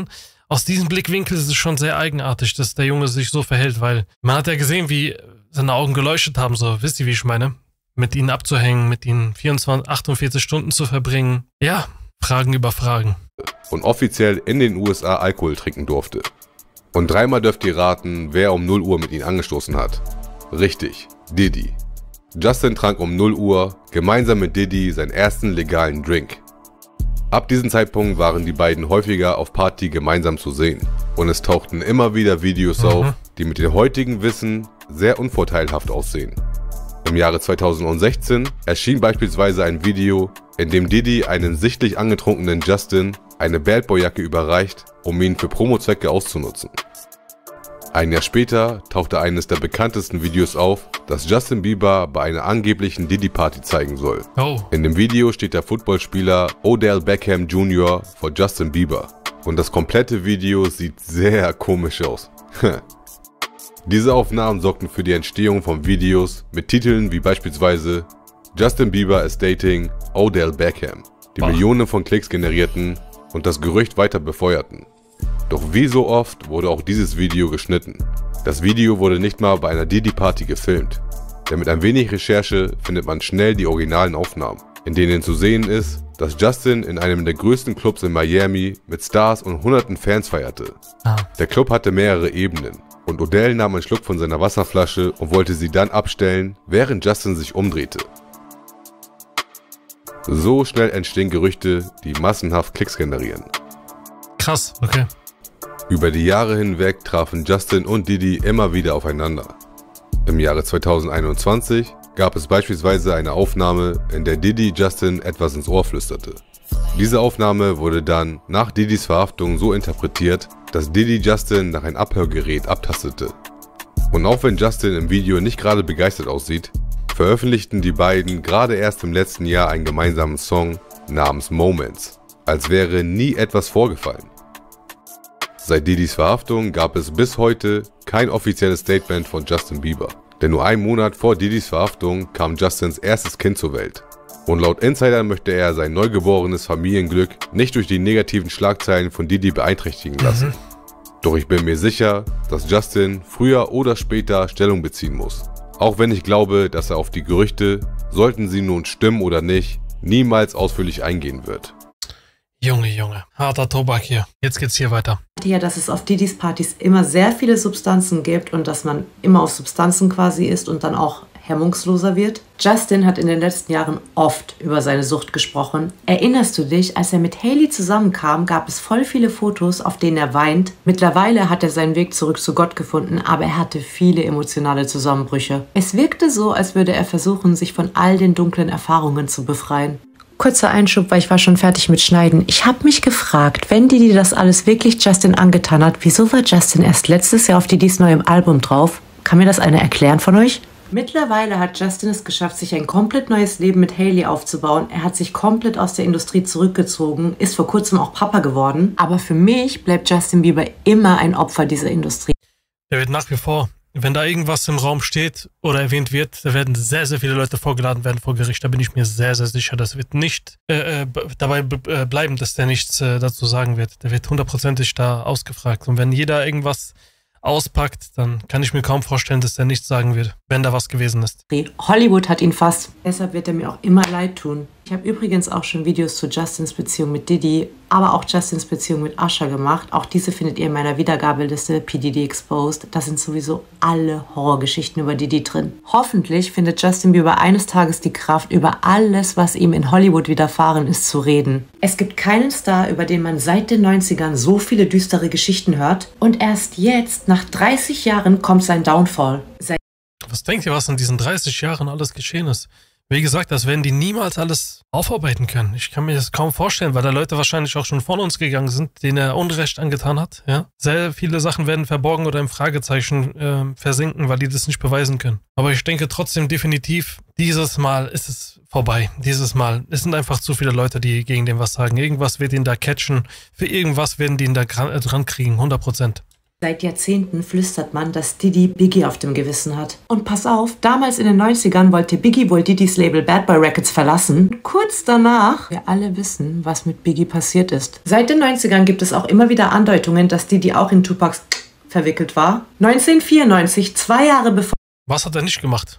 aus diesem Blickwinkel ist es schon sehr eigenartig, dass der Junge sich so verhält, weil man hat ja gesehen, wie seine Augen geleuchtet haben, so, wisst ihr, wie ich meine? Mit ihnen abzuhängen, mit ihnen 48 Stunden zu verbringen. Ja, Fragen über Fragen. Und offiziell in den USA Alkohol trinken durfte. Und dreimal dürft ihr raten, wer um 0 Uhr mit ihnen angestoßen hat. Richtig, Diddy. Justin trank um 0 Uhr gemeinsam mit Diddy seinen ersten legalen Drink. Ab diesem Zeitpunkt waren die beiden häufiger auf Party gemeinsam zu sehen. Und es tauchten immer wieder Videos auf, die mit dem heutigen Wissen sehr unvorteilhaft aussehen. Im Jahre 2016 erschien beispielsweise ein Video, in dem Diddy einen sichtlich angetrunkenen Justin eine Bad Boy-Jacke überreicht, um ihn für Promozwecke auszunutzen. Ein Jahr später tauchte eines der bekanntesten Videos auf, das Justin Bieber bei einer angeblichen Diddy-Party zeigen soll. In dem Video steht der Footballspieler Odell Beckham Jr. vor Justin Bieber. Und das komplette Video sieht sehr komisch aus. Diese Aufnahmen sorgten für die Entstehung von Videos mit Titeln wie beispielsweise Justin Bieber is dating Odell Beckham, die Millionen von Klicks generierten und das Gerücht weiter befeuerten. Doch wie so oft wurde auch dieses Video geschnitten. Das Video wurde nicht mal bei einer Diddy-Party gefilmt, denn mit ein wenig Recherche findet man schnell die originalen Aufnahmen, in denen zu sehen ist, dass Justin in einem der größten Clubs in Miami mit Stars und hunderten Fans feierte. Der Club hatte mehrere Ebenen und Odell nahm einen Schluck von seiner Wasserflasche und wollte sie dann abstellen, während Justin sich umdrehte. So schnell entstehen Gerüchte, die massenhaft Klicks generieren. Krass, okay. Über die Jahre hinweg trafen Justin und Diddy immer wieder aufeinander. Im Jahre 2021 gab es beispielsweise eine Aufnahme, in der Diddy Justin etwas ins Ohr flüsterte. Diese Aufnahme wurde dann nach Diddys Verhaftung so interpretiert, dass Diddy Justin nach einem Abhörgerät abtastete. Und auch wenn Justin im Video nicht gerade begeistert aussieht, veröffentlichten die beiden gerade erst im letzten Jahr einen gemeinsamen Song namens Moments, als wäre nie etwas vorgefallen. Seit Diddys Verhaftung gab es bis heute kein offizielles Statement von Justin Bieber, denn nur einen Monat vor Diddys Verhaftung kam Justins erstes Kind zur Welt. Und laut Insidern möchte er sein neugeborenes Familienglück nicht durch die negativen Schlagzeilen von Diddy beeinträchtigen lassen. Doch ich bin mir sicher, dass Justin früher oder später Stellung beziehen muss. Auch wenn ich glaube, dass er auf die Gerüchte, sollten sie nun stimmen oder nicht, niemals ausführlich eingehen wird. Junge, harter Tobak hier. Jetzt geht's hier weiter. Ja, dass es auf Diddys Partys immer sehr viele Substanzen gibt und dass man immer auf Substanzen quasi ist und dann auch hemmungsloser wird. Justin hat in den letzten Jahren oft über seine Sucht gesprochen. Erinnerst du dich, als er mit Hailey zusammenkam, gab es voll viele Fotos, auf denen er weint. Mittlerweile hat er seinen Weg zurück zu Gott gefunden, aber er hatte viele emotionale Zusammenbrüche. Es wirkte so, als würde er versuchen, sich von all den dunklen Erfahrungen zu befreien. Kurzer Einschub, weil ich war schon fertig mit Schneiden. Ich habe mich gefragt, wenn Diddy das alles wirklich Justin angetan hat, wieso war Justin erst letztes Jahr auf Diddys neuem Album drauf? Kann mir das einer erklären von euch? Mittlerweile hat Justin es geschafft, sich ein komplett neues Leben mit Hailey aufzubauen. Er hat sich komplett aus der Industrie zurückgezogen, ist vor kurzem auch Papa geworden. Aber für mich bleibt Justin Bieber immer ein Opfer dieser Industrie. Er wird nach wie vor, wenn da irgendwas im Raum steht oder erwähnt wird, da werden sehr, sehr viele Leute vorgeladen werden vor Gericht. Da bin ich mir sehr, sehr sicher. Das wird nicht dabei bleiben, dass der nichts dazu sagen wird. Der wird hundertprozentig da ausgefragt. Und wenn jeder irgendwas auspackt, dann kann ich mir kaum vorstellen, dass er nichts sagen wird, wenn da was gewesen ist. Hollywood hat ihn fast. Deshalb wird er mir auch immer leid tun. Ich habe übrigens auch schon Videos zu Justins Beziehung mit Diddy, aber auch Justins Beziehung mit Usher gemacht. Auch diese findet ihr in meiner Wiedergabeliste P. Diddy Exposed. Da sind sowieso alle Horrorgeschichten über Diddy drin. Hoffentlich findet Justin Bieber eines Tages die Kraft, über alles, was ihm in Hollywood widerfahren ist, zu reden. Es gibt keinen Star, über den man seit den 90ern so viele düstere Geschichten hört. Und erst jetzt, nach 30 Jahren, kommt sein Downfall. Was denkt ihr, was in diesen 30 Jahren alles geschehen ist? Wie gesagt, das werden die niemals alles aufarbeiten können. Ich kann mir das kaum vorstellen, weil da Leute wahrscheinlich auch schon von uns gegangen sind, denen er Unrecht angetan hat. Ja? Sehr viele Sachen werden verborgen oder im Fragezeichen versinken, weil die das nicht beweisen können. Aber ich denke trotzdem definitiv, dieses Mal ist es vorbei. Dieses Mal. Es sind einfach zu viele Leute, die gegen den was sagen. Irgendwas wird ihn da catchen. Für irgendwas werden die ihn da dran kriegen. 100%. Seit Jahrzehnten flüstert man, dass Diddy Biggie auf dem Gewissen hat. Und pass auf, damals in den 90ern wollte Biggie wohl Diddys Label Bad Boy Records verlassen. Kurz danach, wir alle wissen, was mit Biggie passiert ist. Seit den 90ern gibt es auch immer wieder Andeutungen, dass Diddy auch in Tupacs verwickelt war. 1994, 2 Jahre bevor... Was hat er nicht gemacht?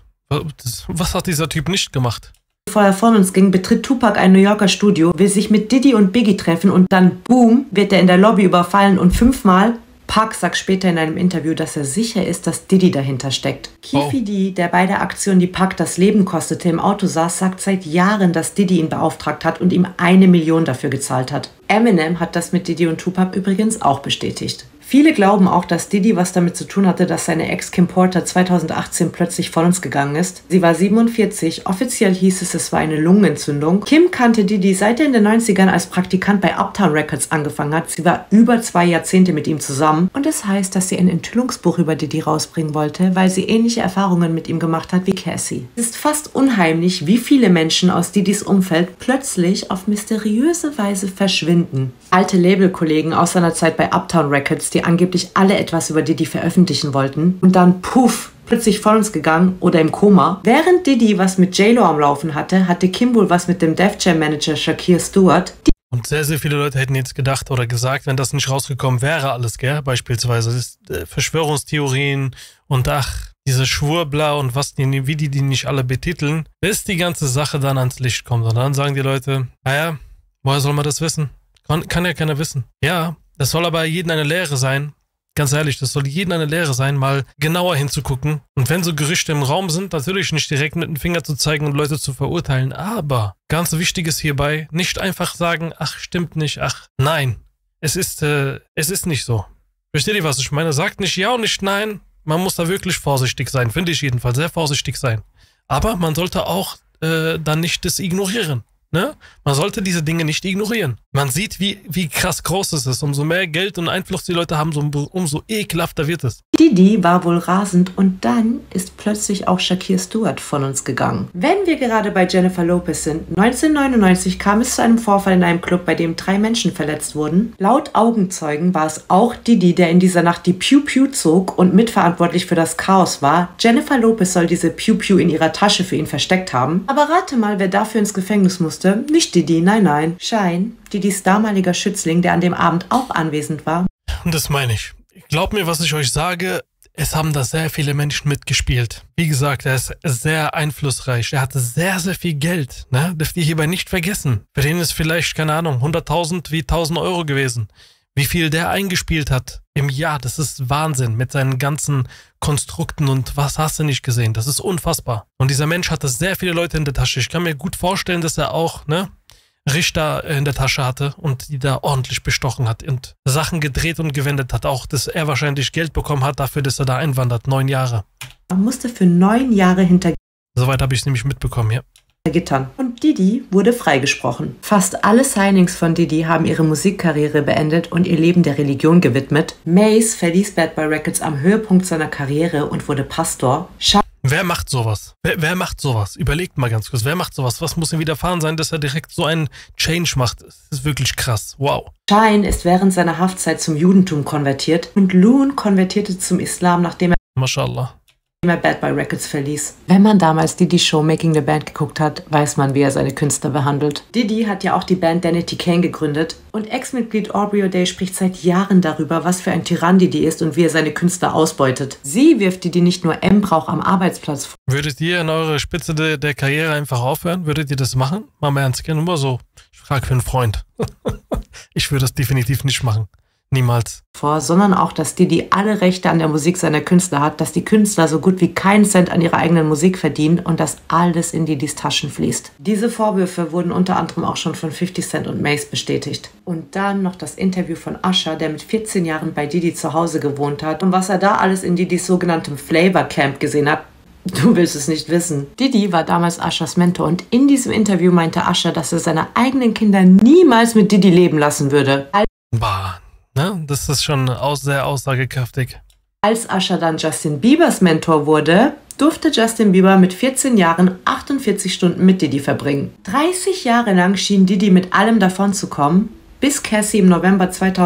Was hat dieser Typ nicht gemacht? Bevor er von uns ging, betritt Tupac ein New Yorker Studio, will sich mit Diddy und Biggie treffen und dann, boom, wird er in der Lobby überfallen und 5-mal... Pac sagt später in einem Interview, dass er sicher ist, dass Diddy dahinter steckt. Keffe D, der bei der Aktion, die Pac das Leben kostete, im Auto saß, sagt seit Jahren, dass Diddy ihn beauftragt hat und ihm 1 Million dafür gezahlt hat. Eminem hat das mit Diddy und Tupac übrigens auch bestätigt. Viele glauben auch, dass Diddy was damit zu tun hatte, dass seine Ex Kim Porter 2018 plötzlich von uns gegangen ist. Sie war 47, offiziell hieß es war eine Lungenentzündung. Kim kannte Diddy seit er in den 90ern als Praktikant bei Uptown Records angefangen hat. Sie war über 2 Jahrzehnte mit ihm zusammen und es heißt, dass sie ein Enthüllungsbuch über Diddy rausbringen wollte, weil sie ähnliche Erfahrungen mit ihm gemacht hat wie Cassie. Es ist fast unheimlich, wie viele Menschen aus Diddys Umfeld plötzlich auf mysteriöse Weise verschwinden. Alte Labelkollegen aus seiner Zeit bei Uptown Records, die angeblich alle etwas über Diddy veröffentlichen wollten und dann puff, plötzlich von uns gegangen oder im Koma. Während Diddy was mit J-Lo am Laufen hatte, hatte Kim wohl was mit dem Def Jam Manager Shakir Stewart. Und sehr, sehr viele Leute hätten jetzt gedacht oder gesagt, wenn das nicht rausgekommen wäre, alles, gell? Beispielsweise Verschwörungstheorien und diese Schwurbler und wie die nicht alle betiteln, bis die ganze Sache dann ans Licht kommt. Und dann sagen die Leute, naja, woher soll man das wissen? Kann ja keiner wissen. Ja, das soll aber jedem eine Lehre sein. Ganz ehrlich, das soll jedem eine Lehre sein, mal genauer hinzugucken. Und wenn so Gerüchte im Raum sind, natürlich nicht direkt mit dem Finger zu zeigen und Leute zu verurteilen. Aber ganz wichtig ist hierbei, nicht einfach sagen, ach, stimmt nicht, ach, nein. Es ist nicht so. Versteht ihr, was ich meine? Sagt nicht ja und nicht nein. Man muss da wirklich vorsichtig sein, finde ich jedenfalls, sehr vorsichtig sein. Aber man sollte auch dann nicht das ignorieren. Ne? Man sollte diese Dinge nicht ignorieren. Man sieht, wie krass groß es ist. Umso mehr Geld und Einfluss die Leute haben, umso ekelhafter wird es. Diddy war wohl rasend und dann ist plötzlich auch Shakir Stewart von uns gegangen. Wenn wir gerade bei Jennifer Lopez sind, 1999 kam es zu einem Vorfall in einem Club, bei dem 3 Menschen verletzt wurden. Laut Augenzeugen war es auch Diddy, der in dieser Nacht die Pew Pew zog und mitverantwortlich für das Chaos war. Jennifer Lopez soll diese Pew Pew in ihrer Tasche für ihn versteckt haben. Aber rate mal, wer dafür ins Gefängnis musste. Nicht Diddy, nein. Shine, Diddys damaliger Schützling, der an dem Abend auch anwesend war. Das meine ich. Glaubt mir, was ich euch sage, es haben da sehr viele Menschen mitgespielt. Wie gesagt, er ist sehr einflussreich. Er hatte sehr, sehr viel Geld. Ne? Dürft ihr hierbei nicht vergessen. Für den ist vielleicht, keine Ahnung, 100.000 wie 1.000 Euro gewesen. Wie viel der eingespielt hat im Jahr, das ist Wahnsinn mit seinen ganzen Konstrukten und was hast du nicht gesehen. Das ist unfassbar. Und dieser Mensch hatte sehr viele Leute in der Tasche. Ich kann mir gut vorstellen, dass er auch Richter in der Tasche hatte und die da ordentlich bestochen hat und Sachen gedreht und gewendet hat. Auch, dass er wahrscheinlich Geld bekommen hat dafür, dass er da einwandert. 9 Jahre. Er musste für 9 Jahre hinter... Soweit habe ich es nämlich mitbekommen, ja. Gittern. Und Diddy wurde freigesprochen. Fast alle Signings von Diddy haben ihre Musikkarriere beendet und ihr Leben der Religion gewidmet. Mace verließ Bad Boy Records am Höhepunkt seiner Karriere und wurde Pastor. Wer macht sowas? Wer macht sowas? Überlegt mal ganz kurz, wer macht sowas? Was muss ihm widerfahren sein, dass er direkt so einen Change macht? Das ist wirklich krass. Wow. Shine ist während seiner Haftzeit zum Judentum konvertiert und Loon konvertierte zum Islam, nachdem er Mashallah. Bad Boy Records verließ. Wenn man damals Diddy's Show Making the Band geguckt hat, weiß man, wie er seine Künstler behandelt. Diddy hat ja auch die Band Danity Kane gegründet und Ex-Mitglied Aubrey O'Day spricht seit Jahren darüber, was für ein Tyrann Diddy ist und wie er seine Künstler ausbeutet. Sie wirft Diddy nicht nur Brauch am Arbeitsplatz vor. Würdet ihr in eure Spitze der Karriere einfach aufhören? Würdet ihr das machen? Mal im Ernst, nur so. Ich frage für einen Freund. Ich würde das definitiv nicht machen. Niemals. Sondern auch, dass Diddy alle Rechte an der Musik seiner Künstler hat, dass die Künstler so gut wie keinen Cent an ihrer eigenen Musik verdienen und dass alles in Diddys Taschen fließt. Diese Vorwürfe wurden unter anderem auch schon von 50 Cent und Mace bestätigt. Und dann noch das Interview von Usher, der mit 14 Jahren bei Diddy zu Hause gewohnt hat und was er da alles in Diddys sogenanntem Flavor Camp gesehen hat. Du willst es nicht wissen. Diddy war damals Ushers Mentor und in diesem Interview meinte Usher, dass er seine eigenen Kinder niemals mit Diddy leben lassen würde. Bah. Ne? Das ist schon sehr aussagekräftig. Als Usher dann Justin Biebers Mentor wurde, durfte Justin Bieber mit 14 Jahren 48 Stunden mit Diddy verbringen. 30 Jahre lang schien Diddy mit allem davon zu kommen, bis Cassie im November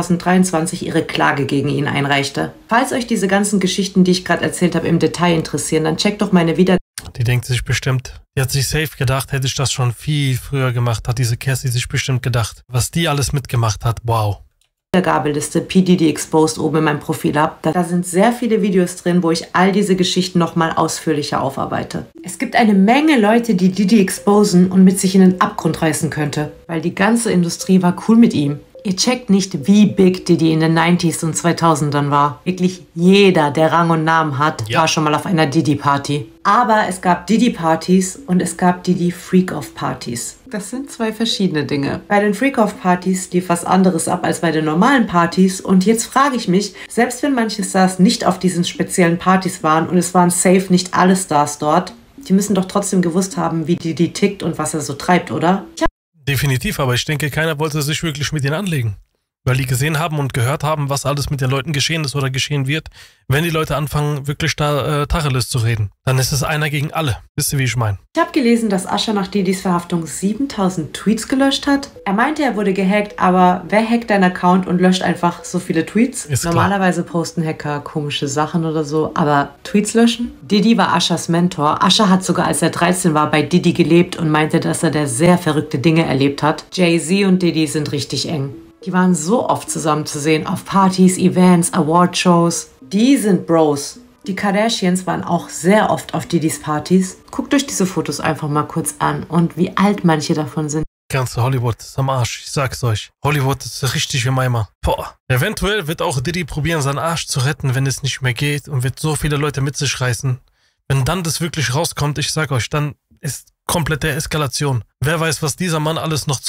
2023 ihre Klage gegen ihn einreichte. Falls euch diese ganzen Geschichten, die ich gerade erzählt habe, im Detail interessieren, dann checkt doch meine Die denkt sich bestimmt, die hat sich safe gedacht, hätte ich das schon viel früher gemacht, hat diese Cassie sich bestimmt gedacht. Was die alles mitgemacht hat, wow. Wiedergabeliste P. Diddy Exposed oben in meinem Profil ab. Da sind sehr viele Videos drin, wo ich all diese Geschichten nochmal ausführlicher aufarbeite. Es gibt eine Menge Leute, die Diddy exposen und mit sich in den Abgrund reißen könnte, weil die ganze Industrie war cool mit ihm. Ihr checkt nicht, wie big Diddy in den 90s und 2000ern war. Wirklich jeder, der Rang und Namen hat, war schon mal auf einer Diddy-Party. Aber es gab Diddy-Partys und es gab Diddy-Freak-Off-Partys. Das sind zwei verschiedene Dinge. Bei den Freak-Off-Partys lief was anderes ab als bei den normalen Partys. Und jetzt frage ich mich, selbst wenn manche Stars nicht auf diesen speziellen Partys waren und es waren safe nicht alle Stars dort, die müssen doch trotzdem gewusst haben, wie Diddy tickt und was er so treibt, oder? Definitiv, aber ich denke, keiner wollte sich wirklich mit ihnen anlegen. Weil die gesehen haben und gehört haben, was alles mit den Leuten geschehen ist oder geschehen wird. Wenn die Leute anfangen, wirklich da Tacheles zu reden, dann ist es einer gegen alle. Wisst ihr, wie ich meine? Ich habe gelesen, dass Usher nach Diddys Verhaftung 7000 Tweets gelöscht hat. Er meinte, er wurde gehackt, aber wer hackt deinen Account und löscht einfach so viele Tweets? Normalerweise posten Hacker komische Sachen oder so, aber Tweets löschen? Diddy war Ushers Mentor. Usher hat sogar, als er 13 war, bei Diddy gelebt und meinte, dass er da sehr verrückte Dinge erlebt hat. Jay-Z und Diddy sind richtig eng. Die waren so oft zusammen zu sehen, auf Partys, Events, Awardshows. Die sind Bros. Die Kardashians waren auch sehr oft auf Diddys Partys. Guckt euch diese Fotos einfach mal kurz an und wie alt manche davon sind. Ganze Hollywood ist am Arsch, ich sag's euch. Hollywood ist richtig wie Meimer. Boah. Eventuell wird auch Diddy probieren, seinen Arsch zu retten, wenn es nicht mehr geht und wird so viele Leute mit sich reißen. Wenn dann das wirklich rauskommt, ich sag euch, dann ist komplette Eskalation. Wer weiß, was dieser Mann alles noch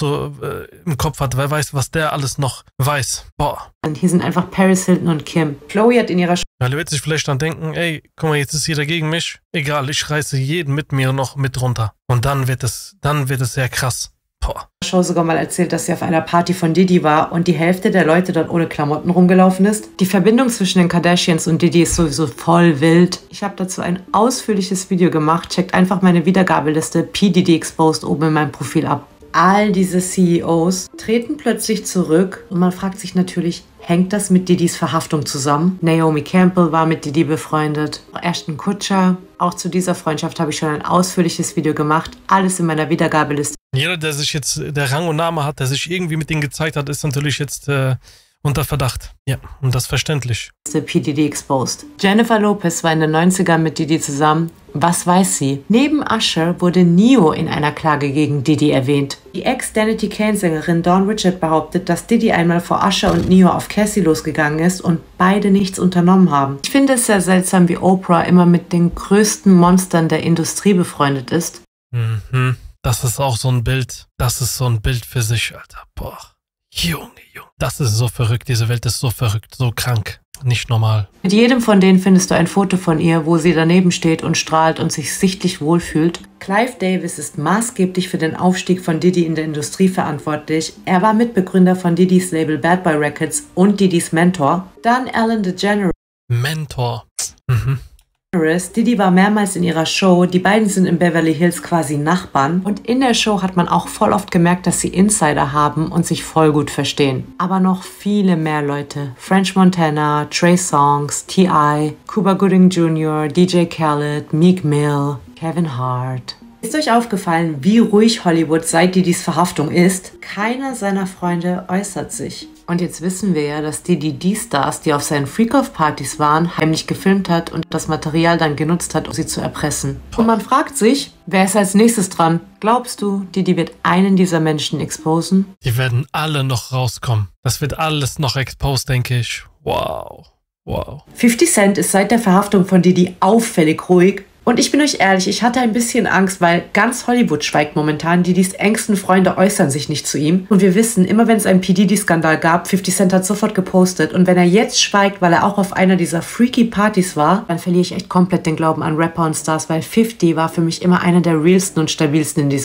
im Kopf hat. Wer weiß, was der alles noch weiß. Boah. Und hier sind einfach Paris Hilton und Kim. Chloe hat in ihrer Er wird sich vielleicht dann denken, ey, guck mal, jetzt ist jeder gegen mich. Egal, ich reiße jeden mit mir noch mit runter. Und dann wird es sehr krass. Boah. Show sogar mal erzählt, dass sie auf einer Party von Diddy war und die Hälfte der Leute dort ohne Klamotten rumgelaufen ist. Die Verbindung zwischen den Kardashians und Diddy ist sowieso voll wild. Ich habe dazu ein ausführliches Video gemacht. Checkt einfach meine Wiedergabeliste P. Diddy Exposed oben in meinem Profil ab. All diese CEOs treten plötzlich zurück und man fragt sich natürlich, hängt das mit Diddys Verhaftung zusammen? Naomi Campbell war mit Diddy befreundet, Ashton Kutcher. Auch zu dieser Freundschaft habe ich schon ein ausführliches Video gemacht. Alles in meiner Wiedergabeliste. Jeder, der sich jetzt, der Rang und Name hat, der sich irgendwie mit denen gezeigt hat, ist natürlich jetzt unter Verdacht. Ja, und das verständlich. P. Diddy Exposed. Jennifer Lopez war in den 90ern mit Diddy zusammen. Was weiß sie? Neben Usher wurde Ne-Yo in einer Klage gegen Diddy erwähnt. Die Ex-Danity Kane-Sängerin Dawn Richard behauptet, dass Diddy einmal vor Usher und Ne-Yo auf Cassie losgegangen ist und beide nichts unternommen haben. Ich finde es sehr seltsam, wie Oprah immer mit den größten Monstern der Industrie befreundet ist. Mhm. Das ist auch so ein Bild. Das ist so ein Bild für sich, Alter. Boah. Junge. Das ist so verrückt. Diese Welt ist so verrückt, so krank. Nicht normal. Mit jedem von denen findest du ein Foto von ihr, wo sie daneben steht und strahlt und sich sichtlich wohlfühlt. Clive Davis ist maßgeblich für den Aufstieg von Diddy in der Industrie verantwortlich. Er war Mitbegründer von Diddys Label Bad Boy Records und Diddys Mentor. Dann Ellen DeGeneres. Mentor. Mhm. Diddy war mehrmals in ihrer Show, die beiden sind in Beverly Hills quasi Nachbarn und in der Show hat man auch voll oft gemerkt, dass sie Insider haben und sich voll gut verstehen. Aber noch viele mehr Leute. French Montana, Trey Songz, T.I., Cuba Gooding Jr., DJ Khaled, Meek Mill, Kevin Hart. Ist euch aufgefallen, wie ruhig Hollywood seit Diddys Verhaftung ist? Keiner seiner Freunde äußert sich. Und jetzt wissen wir ja, dass Diddy die Stars, die auf seinen Freak-Off-Partys waren, heimlich gefilmt hat und das Material dann genutzt hat, um sie zu erpressen. Und man fragt sich, wer ist als nächstes dran? Glaubst du, Diddy wird einen dieser Menschen exposen? Die werden alle noch rauskommen. Das wird alles noch exposed, denke ich. Wow. Wow. 50 Cent ist seit der Verhaftung von Diddy auffällig ruhig. Und ich bin euch ehrlich, ich hatte ein bisschen Angst, weil ganz Hollywood schweigt momentan. Diddys engsten Freunde äußern sich nicht zu ihm. Und wir wissen, immer wenn es einen P. Diddy-Skandal gab, 50 Cent hat sofort gepostet. Und wenn er jetzt schweigt, weil er auch auf einer dieser freaky Partys war, dann verliere ich echt komplett den Glauben an Rapper und Stars, weil 50 war für mich immer einer der realsten und stabilsten in diesem.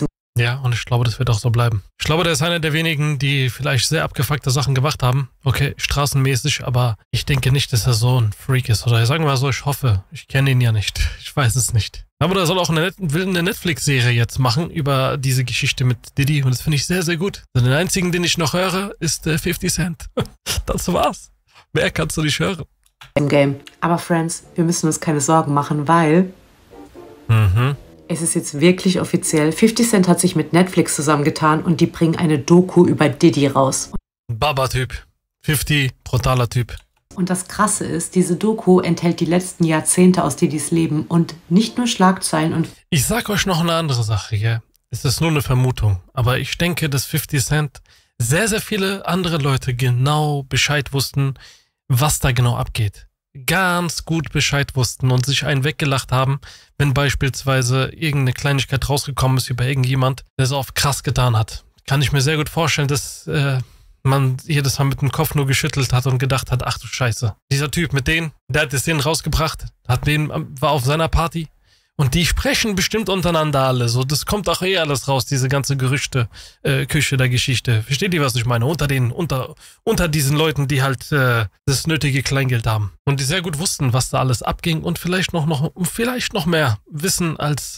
Ja, und ich glaube, das wird auch so bleiben. Ich glaube, der ist einer der wenigen, die vielleicht sehr abgefuckte Sachen gemacht haben. Okay, straßenmäßig, aber ich denke nicht, dass er so ein Freak ist. Oder sagen wir mal so, ich hoffe. Ich kenne ihn ja nicht. Ich weiß es nicht. Aber der soll auch eine Netflix-Serie jetzt machen über diese Geschichte mit Diddy. Und das finde ich sehr, sehr gut. Den einzigen, den ich noch höre, ist 50 Cent. Das war's. Mehr kannst du nicht hören. Im Game. Aber Friends, wir müssen uns keine Sorgen machen, weil es ist jetzt wirklich offiziell. 50 Cent hat sich mit Netflix zusammengetan und die bringen eine Doku über Diddy raus. Baba-Typ. 50, brutaler Typ. Und das Krasse ist, diese Doku enthält die letzten Jahrzehnte aus Diddys Leben und nicht nur Schlagzeilen und... Ich sag euch noch eine andere Sache, ja. Es ist nur eine Vermutung, aber ich denke, dass 50 Cent sehr, sehr viele andere Leute genau Bescheid wussten, was da genau abgeht. Ganz gut Bescheid wussten und sich einen weggelacht haben, wenn beispielsweise irgendeine Kleinigkeit rausgekommen ist über irgendjemand, der es auf krass getan hat. Kann ich mir sehr gut vorstellen, dass man jedes Mal mit dem Kopf nur geschüttelt hat und gedacht hat, ach du Scheiße. Dieser Typ mit denen, der hat das denen rausgebracht, war auf seiner Party und die sprechen bestimmt untereinander alle. So, das kommt auch alles raus, diese ganze Gerüchte, Küche der Geschichte. Versteht ihr, was ich meine? Unter diesen Leuten, die halt das nötige Kleingeld haben. Und die sehr gut wussten, was da alles abging und vielleicht noch mehr wissen, als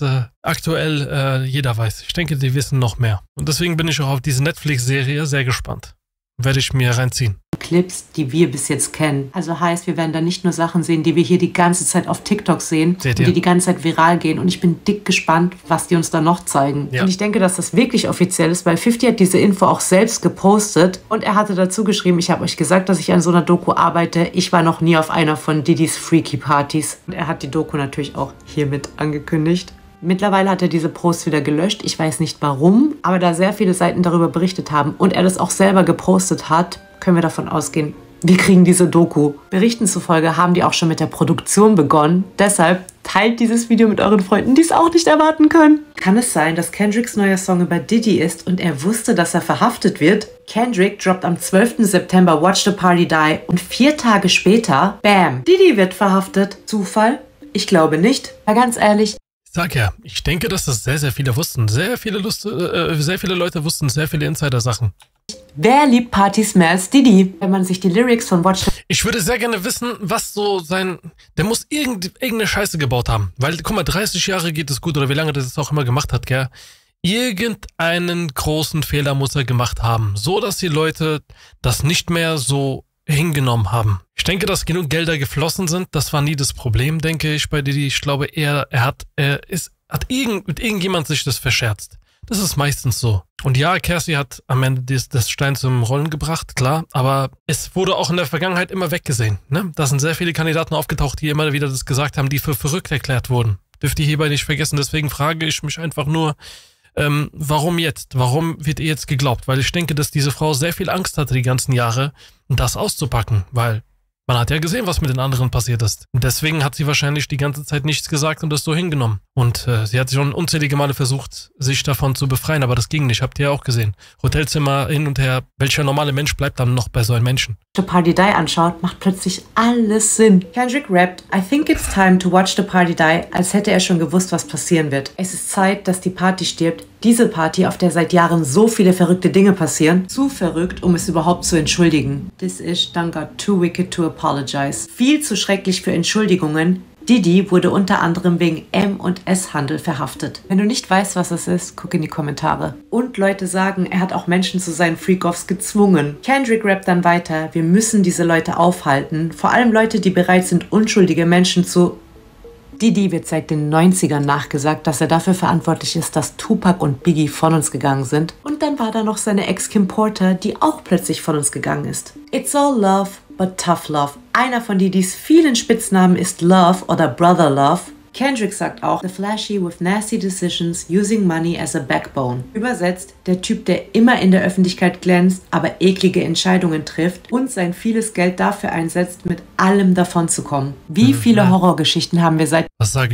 aktuell jeder weiß. Ich denke, die wissen noch mehr. Und deswegen bin ich auch auf diese Netflix-Serie sehr gespannt. Werde ich mir reinziehen. Clips, die wir bis jetzt kennen. Also heißt, wir werden da nicht nur Sachen sehen, die wir hier die ganze Zeit auf TikTok sehen und die ganze Zeit viral gehen. Und ich bin dick gespannt, was die uns da noch zeigen. Ja. Und ich denke, dass das wirklich offiziell ist, weil 50 hat diese Info auch selbst gepostet und er hatte dazu geschrieben, ich habe euch gesagt, dass ich an so einer Doku arbeite. Ich war noch nie auf einer von Diddys Freaky Partys. Und er hat die Doku natürlich auch hiermit angekündigt. Mittlerweile hat er diese Posts wieder gelöscht. Ich weiß nicht warum, aber da sehr viele Seiten darüber berichtet haben und er das auch selber gepostet hat, können wir davon ausgehen, wir kriegen diese Doku. Berichten zufolge haben die auch schon mit der Produktion begonnen. Deshalb teilt dieses Video mit euren Freunden, die es auch nicht erwarten können. Kann es sein, dass Kendricks neuer Song über Diddy ist und er wusste, dass er verhaftet wird? Kendrick droppt am 12. September Watch the Party Die und 4 Tage später, bam, Diddy wird verhaftet. Zufall? Ich glaube nicht. Aber ganz ehrlich, sag ja, ich denke, dass das sehr, sehr viele wussten. Sehr viele Leute wussten sehr viele Insider-Sachen. Wer liebt Partys mehr als Diddy? Wenn man sich die Lyrics von Watch... Ich würde sehr gerne wissen, was so sein... Der muss irgendeine Scheiße gebaut haben. Weil, guck mal, 30 Jahre geht es gut, oder wie lange das jetzt auch immer gemacht hat, gell? Irgendeinen großen Fehler muss er gemacht haben. So, dass die Leute das nicht mehr so hingenommen haben. Ich denke, dass genug Gelder geflossen sind. Das war nie das Problem, denke ich, bei Diddy. Ich glaube eher, hat mit irgendjemand sich das verscherzt. Das ist meistens so. Und ja, Cassie hat am Ende das Stein zum Rollen gebracht, klar. Aber es wurde auch in der Vergangenheit immer weggesehen. Ne? Da sind sehr viele Kandidaten aufgetaucht, die immer wieder das gesagt haben, die für verrückt erklärt wurden. Dürft ihr hierbei nicht vergessen. Deswegen frage ich mich einfach nur, warum jetzt? Warum wird ihr jetzt geglaubt? Weil ich denke, dass diese Frau sehr viel Angst hatte die ganzen Jahre, das auszupacken, weil man hat ja gesehen, was mit den anderen passiert ist. Und deswegen hat sie wahrscheinlich die ganze Zeit nichts gesagt und das so hingenommen. Und sie hat schon unzählige Male versucht, sich davon zu befreien, aber das ging nicht. Habt ihr ja auch gesehen. Hotelzimmer hin und her. Welcher normale Mensch bleibt dann noch bei so einem Menschen? The Party Die anschaut, macht plötzlich alles Sinn. Kendrick rappt, I think it's time to watch the party die, als hätte er schon gewusst, was passieren wird. Es ist Zeit, dass die Party stirbt. Diese Party, auf der seit Jahren so viele verrückte Dinge passieren. Zu verrückt, um es überhaupt zu entschuldigen. This is done got too wicked to apologize. Viel zu schrecklich für Entschuldigungen. Diddy wurde unter anderem wegen M&S-Handel verhaftet. Wenn du nicht weißt, was das ist, guck in die Kommentare. Und Leute sagen, er hat auch Menschen zu seinen Freak-Offs gezwungen. Kendrick rappt dann weiter, wir müssen diese Leute aufhalten. Vor allem Leute, die bereit sind, unschuldige Menschen zu... Diddy wird seit den 90ern nachgesagt, dass er dafür verantwortlich ist, dass Tupac und Biggie von uns gegangen sind. Und dann war da noch seine Ex Kim Porter, die auch plötzlich von uns gegangen ist. It's all love, but tough love. Einer von Diddys vielen Spitznamen ist Love oder Brother Love. Kendrick sagt auch, the flashy with nasty decisions using money as a backbone. Übersetzt, der Typ, der immer in der Öffentlichkeit glänzt, aber eklige Entscheidungen trifft und sein vieles Geld dafür einsetzt, mit allem davon zu kommen. Wie viele Horrorgeschichten haben wir seit... Was sage ich euch?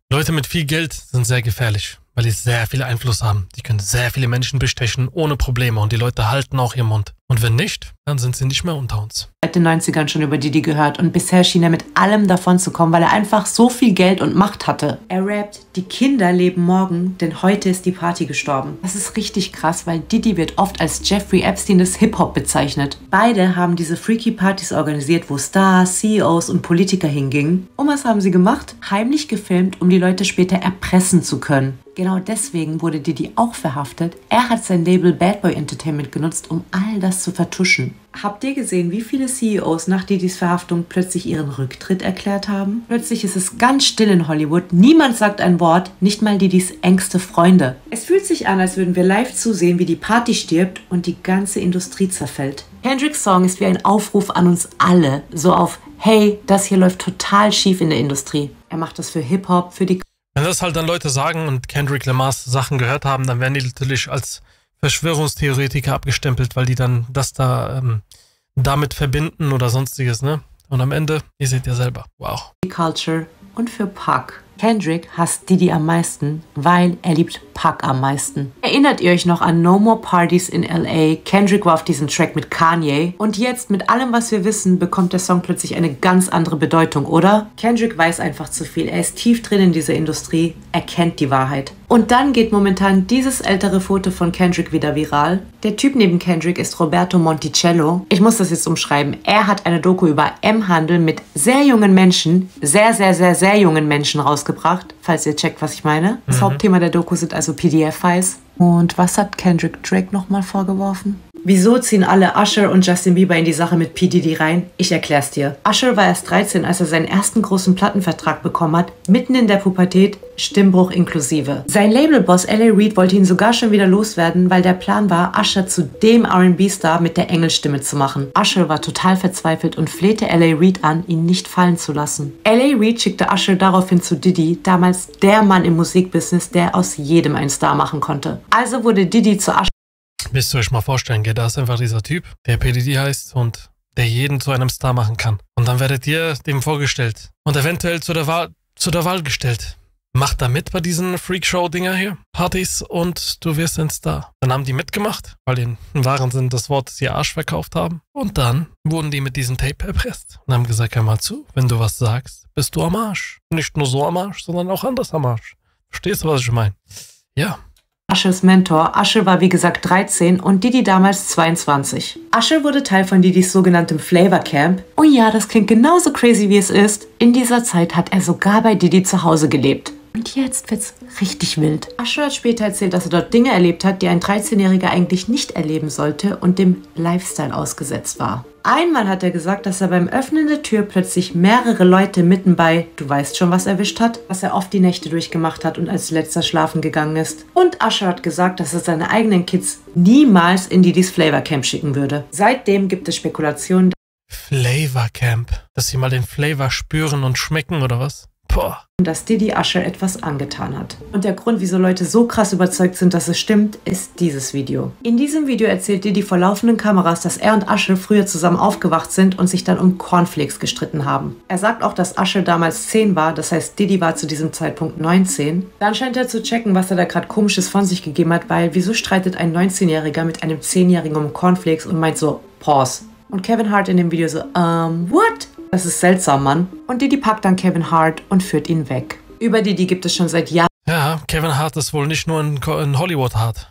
Leute mit viel Geld sind sehr gefährlich, weil die sehr viel Einfluss haben. Die können sehr viele Menschen bestechen ohne Probleme und die Leute halten auch ihren Mund. Und wenn nicht, dann sind sie nicht mehr unter uns. Seit den 90ern schon über Diddy gehört und bisher schien er mit allem davon zu kommen, weil er einfach so viel Geld und Macht hatte. Er rappt, die Kinder leben morgen, denn heute ist die Party gestorben. Das ist richtig krass, weil Diddy wird oft als Jeffrey Epstein des Hip-Hop bezeichnet. Beide haben diese freaky Partys organisiert, wo Stars, CEOs und Politiker hingingen. Und was haben sie gemacht? Heimlich gefilmt, um die Leute später erpressen zu können. Genau deswegen wurde Diddy auch verhaftet. Er hat sein Label Bad Boy Entertainment genutzt, um all das zu vertuschen. Habt ihr gesehen, wie viele CEOs nach Diddys Verhaftung plötzlich ihren Rücktritt erklärt haben? Plötzlich ist es ganz still in Hollywood. Niemand sagt ein Wort, nicht mal Diddys engste Freunde. Es fühlt sich an, als würden wir live zusehen, wie die Party stirbt und die ganze Industrie zerfällt. Kendricks Song ist wie ein Aufruf an uns alle. So auf, hey, das hier läuft total schief in der Industrie. Er macht das für Hip-Hop, für die... Wenn das halt dann Leute sagen und Kendrick Lamars Sachen gehört haben, dann werden die natürlich als Verschwörungstheoretiker abgestempelt, weil die dann das da damit verbinden oder sonstiges, ne? Und am Ende, ihr seht ja selber, wow. Culture und für Pac. Kendrick hasst Diddy am meisten, weil er liebt Pac am meisten. Erinnert ihr euch noch an No More Parties in L.A.? Kendrick war auf diesem Track mit Kanye. Und jetzt, mit allem, was wir wissen, bekommt der Song plötzlich eine ganz andere Bedeutung, oder? Kendrick weiß einfach zu viel. Er ist tief drin in dieser Industrie. Er kennt die Wahrheit. Und dann geht momentan dieses ältere Foto von Kendrick wieder viral. Der Typ neben Kendrick ist Roberto Monticello. Ich muss das jetzt umschreiben. Er hat eine Doku über M-Handel mit sehr jungen Menschen, sehr jungen Menschen rausgebracht, falls ihr checkt, was ich meine. Das Hauptthema der Doku sind also PDF-Files. Und was hat Kendrick Drake nochmal vorgeworfen? Wieso ziehen alle Usher und Justin Bieber in die Sache mit P. Diddy rein? Ich erklär's dir. Usher war erst 13, als er seinen ersten großen Plattenvertrag bekommen hat, mitten in der Pubertät, Stimmbruch inklusive. Sein Labelboss L.A. Reid wollte ihn sogar schon wieder loswerden, weil der Plan war, Usher zu dem R&B-Star mit der Engelstimme zu machen. Usher war total verzweifelt und flehte L.A. Reid an, ihn nicht fallen zu lassen. L.A. Reid schickte Usher daraufhin zu Diddy, damals der Mann im Musikbusiness, der aus jedem einen Star machen konnte. Also wurde Diddy zu Usher. Müsst ihr euch mal vorstellen, gell? Da ist einfach dieser Typ, der P. Diddy heißt und der jeden zu einem Star machen kann. Und dann werdet ihr dem vorgestellt und eventuell zu der Wahl gestellt. Macht da mit bei diesen Freakshow-Dinger hier, Partys, und du wirst ein Star. Dann haben die mitgemacht, weil die im wahren Sinn des Wortes ihr Arsch verkauft haben. Und dann wurden die mit diesem Tape erpresst und haben gesagt, hör mal zu, wenn du was sagst, bist du am Arsch. Nicht nur so am Arsch, sondern auch anders am Arsch. Verstehst du, was ich meine? Ja. Ushers Mentor. Usher war wie gesagt 13 und Diddy damals 22. Usher wurde Teil von Diddys sogenanntem Flavor Camp. Und ja, das klingt genauso crazy wie es ist. In dieser Zeit hat er sogar bei Diddy zu Hause gelebt. Und jetzt wird's richtig wild. Usher hat später erzählt, dass er dort Dinge erlebt hat, die ein 13-Jähriger eigentlich nicht erleben sollte und dem Lifestyle ausgesetzt war. Einmal hat er gesagt, dass er beim Öffnen der Tür plötzlich mehrere Leute mitten bei, du weißt schon, was erwischt hat, was er oft die Nächte durchgemacht hat und als letzter schlafen gegangen ist. Und Usher hat gesagt, dass er seine eigenen Kids niemals in Diddys Flavor Camp schicken würde. Seitdem gibt es Spekulationen, Flavor Camp, dass sie mal den Flavor spüren und schmecken oder was? Boah. Dass Diddy Usher etwas angetan hat. Und der Grund, wieso Leute so krass überzeugt sind, dass es stimmt, ist dieses Video. In diesem Video erzählt Diddy vor laufenden Kameras, dass er und Usher früher zusammen aufgewacht sind und sich dann um Cornflakes gestritten haben. Er sagt auch, dass Usher damals 10 war, das heißt Diddy war zu diesem Zeitpunkt 19. Dann scheint er zu checken, was er da gerade Komisches von sich gegeben hat, weil wieso streitet ein 19-Jähriger mit einem 10-Jährigen um Cornflakes und meint so, Pause. Und Kevin Hart in dem Video so, what? Das ist seltsam, Mann. Und Diddy packt dann Kevin Hart und führt ihn weg. Über Diddy gibt es schon seit Jahren. Ja, Kevin Hart ist wohl nicht nur in Hollywood hart.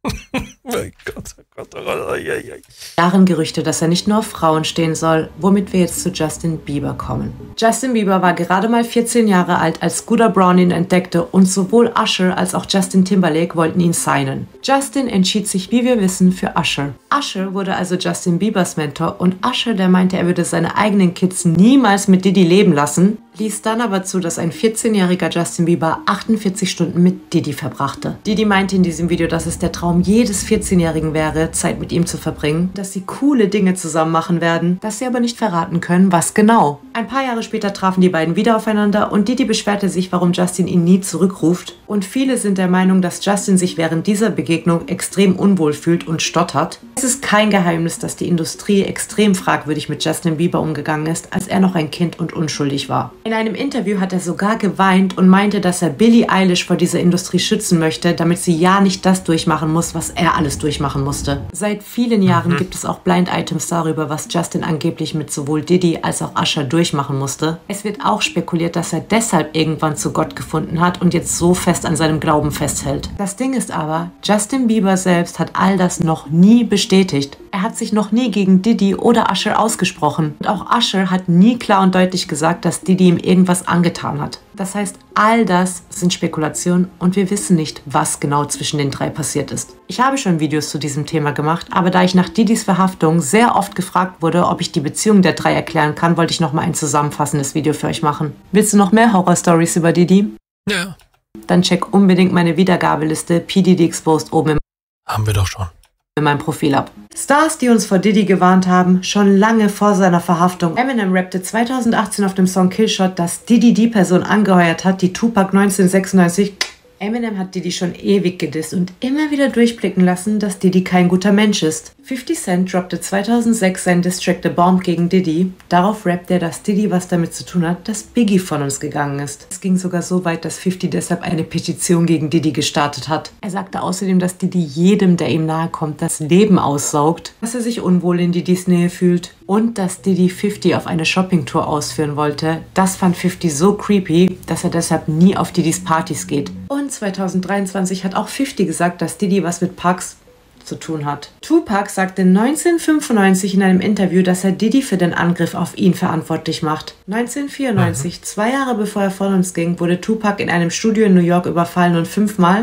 Jahren Gerüchte, dass er nicht nur auf Frauen stehen soll, womit wir jetzt zu Justin Bieber kommen. Justin Bieber war gerade mal 14 Jahre alt, als Scooter Braun ihn entdeckte und sowohl Usher als auch Justin Timberlake wollten ihn signen. Justin entschied sich, wie wir wissen, für Usher. Usher wurde also Justin Biebers Mentor und Usher, der meinte, er würde seine eigenen Kids niemals mit Diddy leben lassen, ließ dann aber zu, dass ein 14-jähriger Justin Bieber 48 Stunden mit Diddy verbrachte. Diddy meinte in diesem Video, dass es der Traum jedes 14-Jährigen wäre, Zeit mit ihm zu verbringen, dass sie coole Dinge zusammen machen werden, dass sie aber nicht verraten können, was genau. Ein paar Jahre später trafen die beiden wieder aufeinander und Diddy beschwerte sich, warum Justin ihn nie zurückruft. Und viele sind der Meinung, dass Justin sich während dieser Begegnung extrem unwohl fühlt und stottert. Es ist kein Geheimnis, dass die Industrie extrem fragwürdig mit Justin Bieber umgegangen ist, als er noch ein Kind und unschuldig war. In einem Interview hat er sogar geweint und meinte, dass er Billie Eilish vor dieser Industrie schützen möchte, damit sie ja nicht das durchmachen muss, was er alles durchmachen musste. Seit vielen Jahren gibt es auch Blind Items darüber, was Justin angeblich mit sowohl Diddy als auch Usher durchmachen musste. Es wird auch spekuliert, dass er deshalb irgendwann zu Gott gefunden hat und jetzt so fest an seinem Glauben festhält. Das Ding ist aber, Justin Bieber selbst hat all das noch nie bestätigt. Er hat sich noch nie gegen Diddy oder Usher ausgesprochen. Und auch Usher hat nie klar und deutlich gesagt, dass Diddy ihm irgendwas angetan hat. Das heißt, all das sind Spekulationen und wir wissen nicht, was genau zwischen den drei passiert ist. Ich habe schon Videos zu diesem Thema gemacht, aber da ich nach Diddys Verhaftung sehr oft gefragt wurde, ob ich die Beziehung der drei erklären kann, wollte ich nochmal ein zusammenfassendes Video für euch machen. Willst du noch mehr Horror-Stories über Diddy? Ja. Dann check unbedingt meine Wiedergabeliste P. Diddy Exposed oben Haben wir doch schon. in meinem Profil ab. Stars, die uns vor Diddy gewarnt haben, schon lange vor seiner Verhaftung. Eminem rappte 2018 auf dem Song Killshot, dass Diddy die Person angeheuert hat, die Tupac 1996... Eminem hat Diddy schon ewig gedisst und immer wieder durchblicken lassen, dass Diddy kein guter Mensch ist. 50 Cent droppte 2006 sein Diss-Track The Bomb gegen Diddy. Darauf rappt er, dass Diddy was damit zu tun hat, dass Biggie von uns gegangen ist. Es ging sogar so weit, dass 50 deshalb eine Petition gegen Diddy gestartet hat. Er sagte außerdem, dass Diddy jedem, der ihm nahe kommt, das Leben aussaugt, dass er sich unwohl in Diddys Nähe fühlt und dass Diddy 50 auf eine Shoppingtour ausführen wollte. Das fand 50 so creepy, dass er deshalb nie auf Diddys Partys geht. Und 2023 hat auch 50 gesagt, dass Diddy was mit Pacs zu tun hat. Tupac sagte 1995 in einem Interview, dass er Diddy für den Angriff auf ihn verantwortlich macht. 1994, 2 Jahre bevor er von uns ging, wurde Tupac in einem Studio in New York überfallen und 5-mal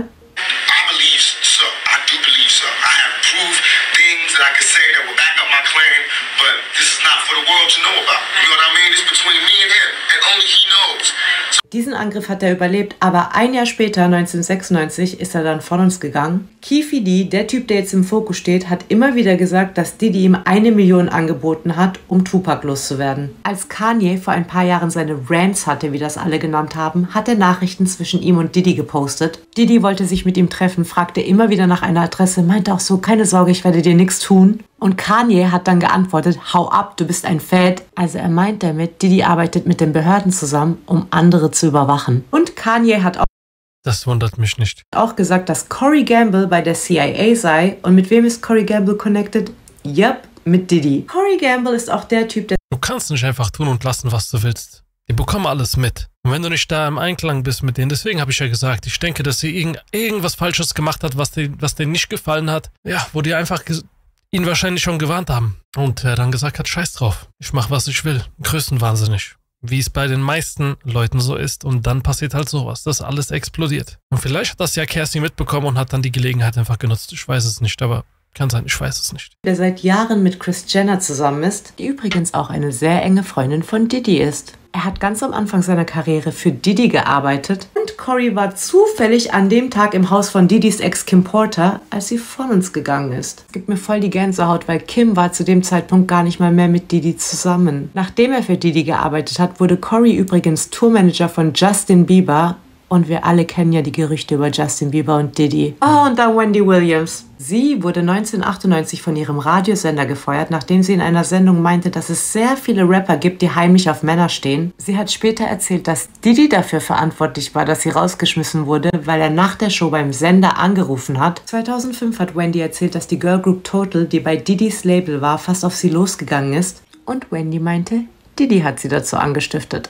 Diesen Angriff hat er überlebt, aber ein Jahr später, 1996, ist er dann von uns gegangen. Keefe D, der Typ, der jetzt im Fokus steht, hat immer wieder gesagt, dass Diddy ihm 1 Million angeboten hat, um Tupac loszuwerden. Als Kanye vor ein paar Jahren seine Rants hatte, wie das alle genannt haben, hat er Nachrichten zwischen ihm und Diddy gepostet. Diddy wollte sich mit ihm treffen, fragte immer wieder nach einer Adresse, meinte auch so, keine Sorge, ich werde dir nichts tun. Und Kanye hat dann geantwortet, hau ab, du bist ein Fad. Also er meint damit, Diddy arbeitet mit den Behörden zusammen, um andere zu überwachen. Und Kanye hat Das wundert mich nicht. auch gesagt, dass Corey Gamble bei der CIA sei. Und mit wem ist Corey Gamble connected? Yep, mit Diddy. Corey Gamble ist auch der Typ, der... Du kannst nicht einfach tun und lassen, was du willst. Die bekommen alles mit. Und wenn du nicht da im Einklang bist mit denen, deswegen habe ich ja gesagt, ich denke, dass sie irgendwas Falsches gemacht hat, was denen nicht gefallen hat. Ja, wo die einfach ihn wahrscheinlich schon gewarnt haben. Und er dann gesagt hat, scheiß drauf, ich mach, was ich will. Größenwahnsinnig. Wie es bei den meisten Leuten so ist. Und dann passiert halt sowas, dass alles explodiert. Und vielleicht hat das ja Cassie mitbekommen und hat dann die Gelegenheit einfach genutzt. Ich weiß es nicht, aber kann sein, ich weiß es nicht. der seit Jahren mit Kris Jenner zusammen ist, die übrigens auch eine sehr enge Freundin von Diddy ist. Er hat ganz am Anfang seiner Karriere für Diddy gearbeitet und Corey war zufällig an dem Tag im Haus von Diddys Ex Kim Porter, als sie von uns gegangen ist. Es gibt mir voll die Gänsehaut, weil Kim war zu dem Zeitpunkt gar nicht mal mehr mit Diddy zusammen. Nachdem er für Diddy gearbeitet hat, wurde Corey übrigens Tourmanager von Justin Bieber. Und wir alle kennen ja die Gerüchte über Justin Bieber und Diddy. Oh, und dann Wendy Williams. Sie wurde 1998 von ihrem Radiosender gefeuert, nachdem sie in einer Sendung meinte, dass es sehr viele Rapper gibt, die heimlich auf Männer stehen. Sie hat später erzählt, dass Diddy dafür verantwortlich war, dass sie rausgeschmissen wurde, weil er nach der Show beim Sender angerufen hat. 2005 hat Wendy erzählt, dass die Girlgroup Total, die bei Diddys Label war, fast auf sie losgegangen ist. Und Wendy meinte, Diddy hat sie dazu angestiftet.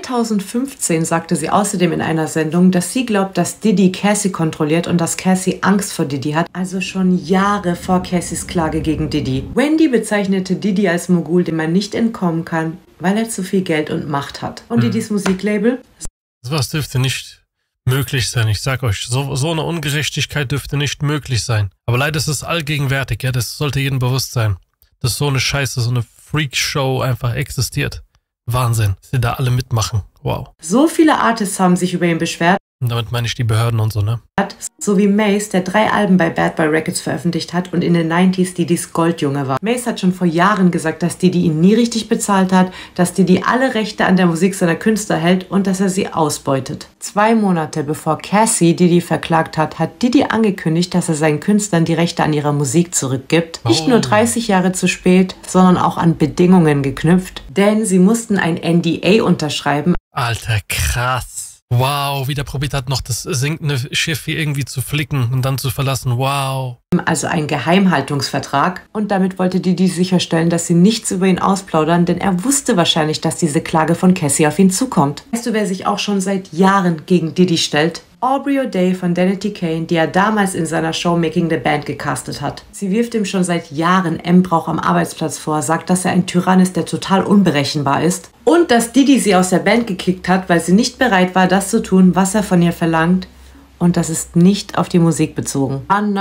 2015 sagte sie außerdem in einer Sendung, dass sie glaubt, dass Diddy Cassie kontrolliert und dass Cassie Angst vor Diddy hat, also schon Jahre vor Cassies Klage gegen Diddy. Wendy bezeichnete Diddy als Mogul, dem man nicht entkommen kann, weil er zu viel Geld und Macht hat. Und Diddys Musiklabel? Sowas dürfte nicht möglich sein. Ich sag euch, so eine Ungerechtigkeit dürfte nicht möglich sein. Aber leider ist es allgegenwärtig, ja, das sollte jedem bewusst sein. Dass so eine Scheiße, so eine Freakshow einfach existiert. Wahnsinn, dass die da alle mitmachen. Wow. So viele Artists haben sich über ihn beschwert. Und damit meine ich die Behörden und so, ne? So wie Mace, der 3 Alben bei Bad Boy Records veröffentlicht hat und in den 90s Diddys Goldjunge war. Mace hat schon vor Jahren gesagt, dass Diddy ihn nie richtig bezahlt hat, dass Diddy alle Rechte an der Musik seiner Künstler hält und dass er sie ausbeutet. 2 Monate bevor Cassie Diddy verklagt hat, hat Diddy angekündigt, dass er seinen Künstlern die Rechte an ihrer Musik zurückgibt. Nicht nur 30 Jahre zu spät, sondern auch an Bedingungen geknüpft, denn sie mussten ein NDA unterschreiben, Alter, krass. Wow, wie der probiert hat, noch das sinkende Schiff hier irgendwie zu flicken und dann zu verlassen. Wow. Also ein Geheimhaltungsvertrag. Und damit wollte Diddy sicherstellen, dass sie nichts über ihn ausplaudern, denn er wusste wahrscheinlich, dass diese Klage von Cassie auf ihn zukommt. Weißt du, wer sich auch schon seit Jahren gegen Diddy stellt? Aubrey O'Day von Danity Kane, die er damals in seiner Show Making the Band gecastet hat. Sie wirft ihm schon seit Jahren Missbrauch am Arbeitsplatz vor, sagt, dass er ein Tyrann ist, der total unberechenbar ist. Und dass Diddy sie aus der Band gekickt hat, weil sie nicht bereit war, das zu tun, was er von ihr verlangt. Und das ist nicht auf die Musik bezogen. An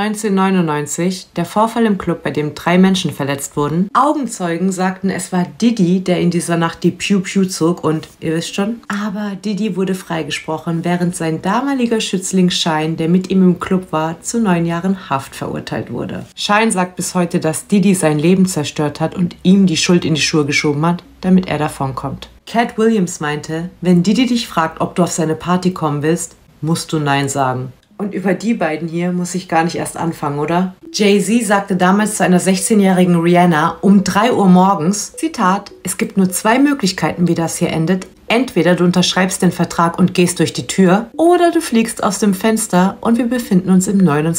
1999, der Vorfall im Club, bei dem 3 Menschen verletzt wurden. Augenzeugen sagten, es war Diddy, der in dieser Nacht die Pew Pew zog und, ihr wisst schon. Aber Diddy wurde freigesprochen, während sein damaliger Schützling Shine, der mit ihm im Club war, zu 9 Jahren Haft verurteilt wurde. Shine sagt bis heute, dass Diddy sein Leben zerstört hat und ihm die Schuld in die Schuhe geschoben hat, damit er davonkommt. Cat Williams meinte, wenn Diddy dich fragt, ob du auf seine Party kommen willst, musst du Nein sagen. Und über die beiden hier muss ich gar nicht erst anfangen, oder? Jay-Z sagte damals zu einer 16-jährigen Rihanna um 3 Uhr morgens, Zitat, es gibt nur 2 Möglichkeiten, wie das hier endet. Entweder du unterschreibst den Vertrag und gehst durch die Tür, oder du fliegst aus dem Fenster und wir befinden uns im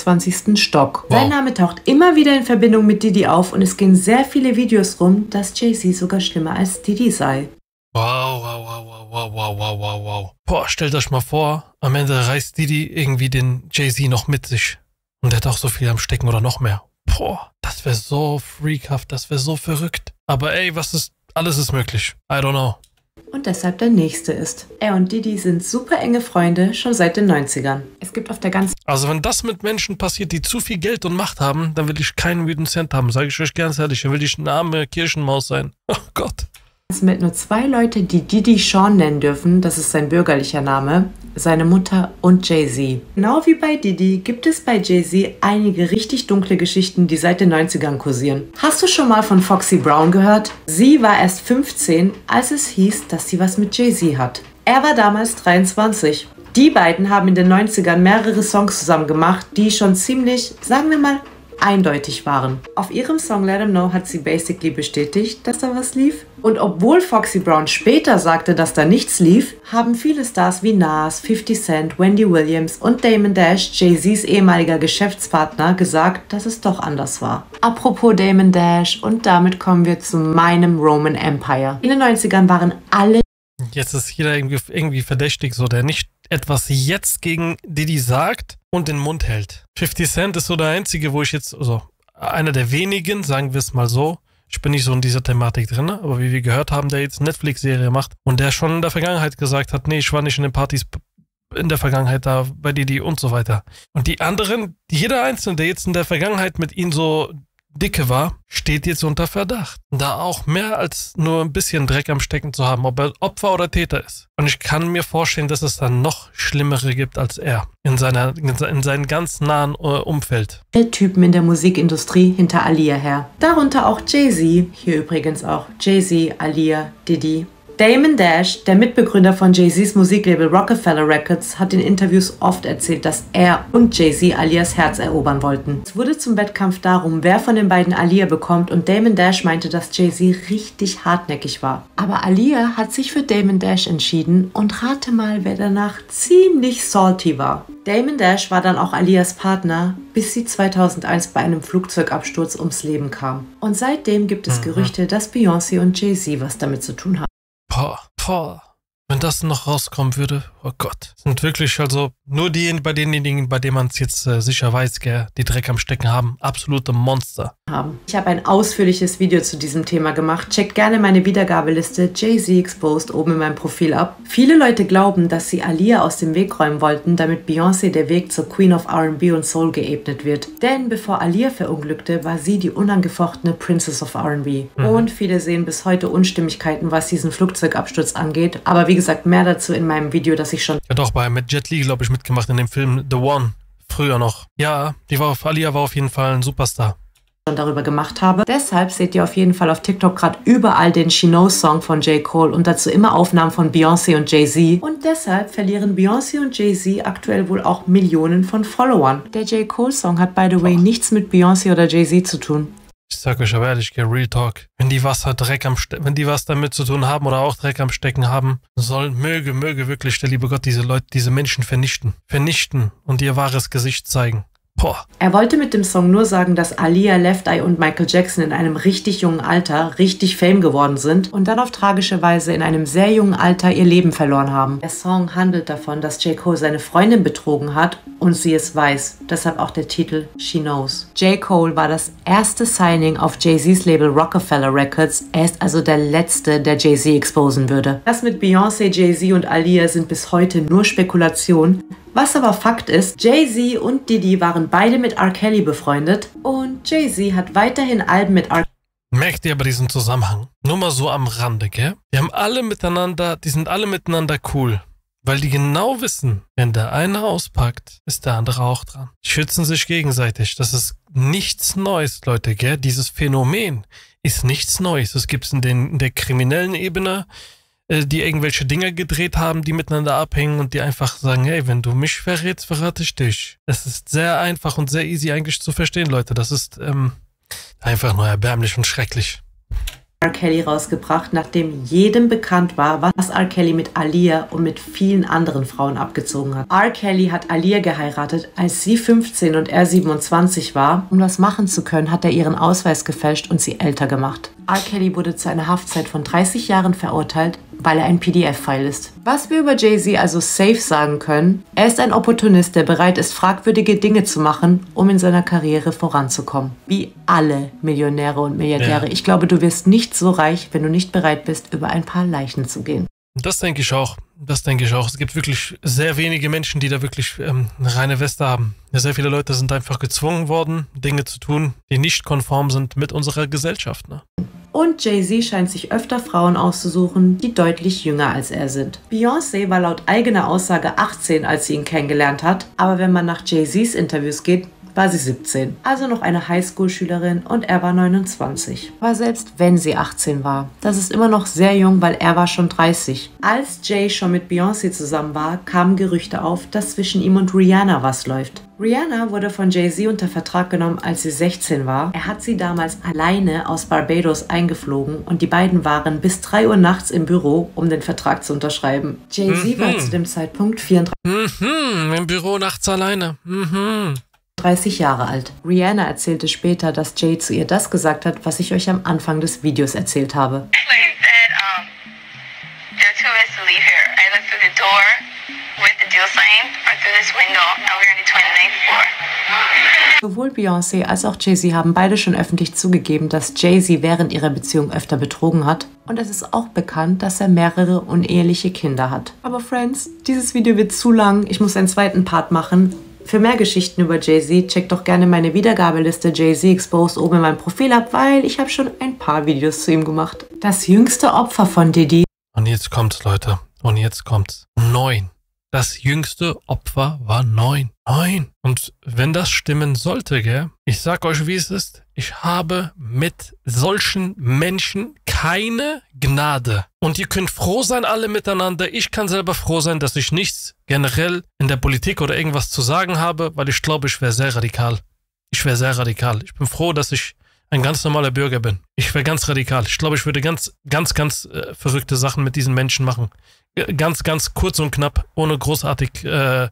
29. Stock. Wow. Sein Name taucht immer wieder in Verbindung mit Diddy auf und es gehen sehr viele Videos rum, dass Jay-Z sogar schlimmer als Diddy sei. Wow, wow, wow, wow, wow, wow, wow, wow, wow. Boah, stellt euch mal vor, am Ende reißt Diddy irgendwie den Jay-Z noch mit sich. Und der hat auch so viel am Stecken oder noch mehr. Boah, das wäre so freakhaft, das wäre so verrückt. Aber ey, alles ist möglich. I don't know. Und deshalb der nächste ist. Er und Diddy sind super enge Freunde, schon seit den 90ern. Es gibt auf der ganzen... Also wenn das mit Menschen passiert, die zu viel Geld und Macht haben, dann will ich keinen müden Cent haben, sage ich euch ganz ehrlich. Dann will ich eine arme Kirchenmaus sein. Oh Gott. Mit nur 2 Leute, die Diddy Sean nennen dürfen, das ist sein bürgerlicher Name, seine Mutter und Jay-Z. Genau wie bei Diddy gibt es bei Jay-Z einige richtig dunkle Geschichten, die seit den 90ern kursieren. Hast du schon mal von Foxy Brown gehört? Sie war erst 15, als es hieß, dass sie was mit Jay-Z hat. Er war damals 23. Die beiden haben in den 90ern mehrere Songs zusammen gemacht, die schon ziemlich, sagen wir mal, eindeutig waren. Auf ihrem Song Let 'Em Know hat sie basically bestätigt, dass da was lief. Und obwohl Foxy Brown später sagte, dass da nichts lief, haben viele Stars wie Nas, 50 Cent, Wendy Williams und Damon Dash, Jay-Z's ehemaliger Geschäftspartner, gesagt, dass es doch anders war. Apropos Damon Dash, und damit kommen wir zu meinem Roman Empire. In den 90ern waren alle... Jetzt ist jeder irgendwie verdächtig, so der nicht etwas jetzt gegen Diddy sagt und den Mund hält. 50 Cent ist so der einzige, wo ich jetzt, also einer der wenigen, sagen wir es mal so, ich bin nicht so in dieser Thematik drin, aber wie wir gehört haben, der jetzt eine Netflix-Serie macht und der schon in der Vergangenheit gesagt hat, nee, ich war nicht in den Partys in der Vergangenheit da bei Diddy und so weiter. Und die anderen, jeder Einzelne, der jetzt in der Vergangenheit mit ihm so dicke war, steht jetzt unter Verdacht. Da auch mehr als nur ein bisschen Dreck am Stecken zu haben, ob er Opfer oder Täter ist. Und ich kann mir vorstellen, dass es dann noch Schlimmere gibt als er in seinem ganz nahen Umfeld. Typen in der Musikindustrie hinter Aaliyah her. Darunter auch Jay-Z, hier übrigens auch Jay-Z, Aaliyah, Diddy. Damon Dash, der Mitbegründer von Jay-Z's Musiklabel Rockefeller Records, hat in Interviews oft erzählt, dass er und Jay-Z Aaliyahs Herz erobern wollten. Es wurde zum Wettkampf darum, wer von den beiden Aaliyah bekommt, und Damon Dash meinte, dass Jay-Z richtig hartnäckig war. Aber Aaliyah hat sich für Damon Dash entschieden und rate mal, wer danach ziemlich salty war. Damon Dash war dann auch Aaliyahs Partner, bis sie 2001 bei einem Flugzeugabsturz ums Leben kam. Und seitdem gibt es Gerüchte, dass Beyoncé und Jay-Z was damit zu tun haben. Wenn das noch rauskommen würde, oh Gott. Das sind wirklich also nur die bei denjenigen, bei denen man es jetzt sicher weiß, die Dreck am Stecken haben, absolute Monster. Ich habe ein ausführliches Video zu diesem Thema gemacht. Checkt gerne meine Wiedergabeliste Jay-Z Exposed oben in meinem Profil ab. Viele Leute glauben, dass sie Aaliyah aus dem Weg räumen wollten, damit Beyoncé der Weg zur Queen of R&B und Soul geebnet wird. Denn bevor Aaliyah verunglückte, war sie die unangefochtene Princess of R&B. Und viele sehen bis heute Unstimmigkeiten, was diesen Flugzeugabsturz angeht. Aber wie gesagt, mehr dazu in meinem Video, das ich schon... Ja doch, mit Jet Li, glaube ich, mitgemacht in dem Film The One. Früher noch. Ja, Aaliyah war auf jeden Fall ein Superstar. Darüber gemacht habe. Deshalb seht ihr auf jeden Fall auf TikTok gerade überall den She Knows Song von J. Cole und dazu immer Aufnahmen von Beyoncé und Jay-Z. Und deshalb verlieren Beyoncé und Jay-Z aktuell wohl auch Millionen von Followern. Der J. Cole Song hat by the way nichts mit Beyoncé oder Jay-Z zu tun. Ich sag euch aber ehrlich, Real Talk. Wenn die was damit zu tun haben oder auch Dreck am Stecken haben, möge wirklich der liebe Gott diese Menschen vernichten. Vernichten und ihr wahres Gesicht zeigen. Boah. Er wollte mit dem Song nur sagen, dass Aaliyah, Left Eye und Michael Jackson in einem richtig jungen Alter richtig Fame geworden sind und dann auf tragische Weise in einem sehr jungen Alter ihr Leben verloren haben. Der Song handelt davon, dass J. Cole seine Freundin betrogen hat und sie es weiß. Deshalb auch der Titel She Knows. J. Cole war das erste Signing auf Jay-Z's Label Rockefeller Records. Er ist also der Letzte, der Jay-Z exposen würde. Das mit Beyoncé, Jay-Z und Aaliyah sind bis heute nur Spekulationen. Was aber Fakt ist, Jay-Z und Diddy waren beide mit R. Kelly befreundet und Jay-Z hat weiterhin Alben mit R. Merkt ihr aber diesen Zusammenhang? Nur mal so am Rande, gell? Die sind alle miteinander cool, weil die genau wissen, wenn der eine auspackt, ist der andere auch dran. Die schützen sich gegenseitig. Das ist nichts Neues, Leute, gell? Dieses Phänomen ist nichts Neues. Das gibt es in der kriminellen Ebene, die irgendwelche Dinge gedreht haben, die miteinander abhängen und die einfach sagen, hey, wenn du mich verrätst, verrate ich dich. Das ist sehr einfach und sehr easy eigentlich zu verstehen, Leute. Das ist einfach nur erbärmlich und schrecklich. R. Kelly rausgebracht, nachdem jedem bekannt war, was R. Kelly mit Aaliyah und mit vielen anderen Frauen abgezogen hat. R. Kelly hat Aaliyah geheiratet, als sie 15 und er 27 war. Um das machen zu können, hat er ihren Ausweis gefälscht und sie älter gemacht. R. Kelly wurde zu einer Haftzeit von 30 Jahren verurteilt, weil er ein PDF-File ist. Was wir über Jay-Z also safe sagen können, er ist ein Opportunist, der bereit ist, fragwürdige Dinge zu machen, um in seiner Karriere voranzukommen. Wie alle Millionäre und Milliardäre. Ja. Ich glaube, du wirst nicht so reich, wenn du nicht bereit bist, über ein paar Leichen zu gehen. Das denke ich auch. Es gibt wirklich sehr wenige Menschen, die da wirklich eine reine Weste haben. Ja, sehr viele Leute sind einfach gezwungen worden, Dinge zu tun, die nicht konform sind mit unserer Gesellschaft. Ne? Und Jay-Z scheint sich öfter Frauen auszusuchen, die deutlich jünger als er sind. Beyoncé war laut eigener Aussage 18, als sie ihn kennengelernt hat, aber wenn man nach Jay-Z's Interviews geht, war sie 17, also noch eine Highschool-Schülerin und er war 29. Aber selbst wenn sie 18 war, das ist immer noch sehr jung, weil er war schon 30. Als Jay schon mit Beyoncé zusammen war, kamen Gerüchte auf, dass zwischen ihm und Rihanna was läuft. Rihanna wurde von Jay-Z unter Vertrag genommen, als sie 16 war. Er hat sie damals alleine aus Barbados eingeflogen und die beiden waren bis 3 Uhr nachts im Büro, um den Vertrag zu unterschreiben. Jay-Z war zu dem Zeitpunkt 34. Im Büro nachts alleine. 30 Jahre alt. Rihanna erzählte später, dass Jay zu ihr das gesagt hat, was ich euch am Anfang des Videos erzählt habe. Sowohl Beyoncé als auch Jay-Z haben beide schon öffentlich zugegeben, dass Jay-Z während ihrer Beziehung öfter betrogen hat. Und es ist auch bekannt, dass er mehrere uneheliche Kinder hat. Aber Friends, dieses Video wird zu lang. Ich muss einen zweiten Part machen. Für mehr Geschichten über Jay-Z, checkt doch gerne meine Wiedergabeliste Jay-Z Exposed oben in meinem Profil ab, weil ich habe schon ein paar Videos zu ihm gemacht. Das jüngste Opfer von Diddy. Und jetzt kommt's, Leute. Und jetzt kommt's. 9. Das jüngste Opfer war 9. 9. Und wenn das stimmen sollte, gell? Ich sag euch, wie es ist. Ich habe mit solchen Menschen keine Gnade. Und ihr könnt froh sein, alle miteinander. Ich kann selber froh sein, dass ich nichts generell in der Politik oder irgendwas zu sagen habe, weil ich glaube, ich wäre sehr radikal. Ich bin froh, dass ich ein ganz normaler Bürger bin. Ich wäre ganz radikal. Ich glaube, ich würde ganz verrückte Sachen mit diesen Menschen machen. Ganz kurz und knapp, ohne großartig, da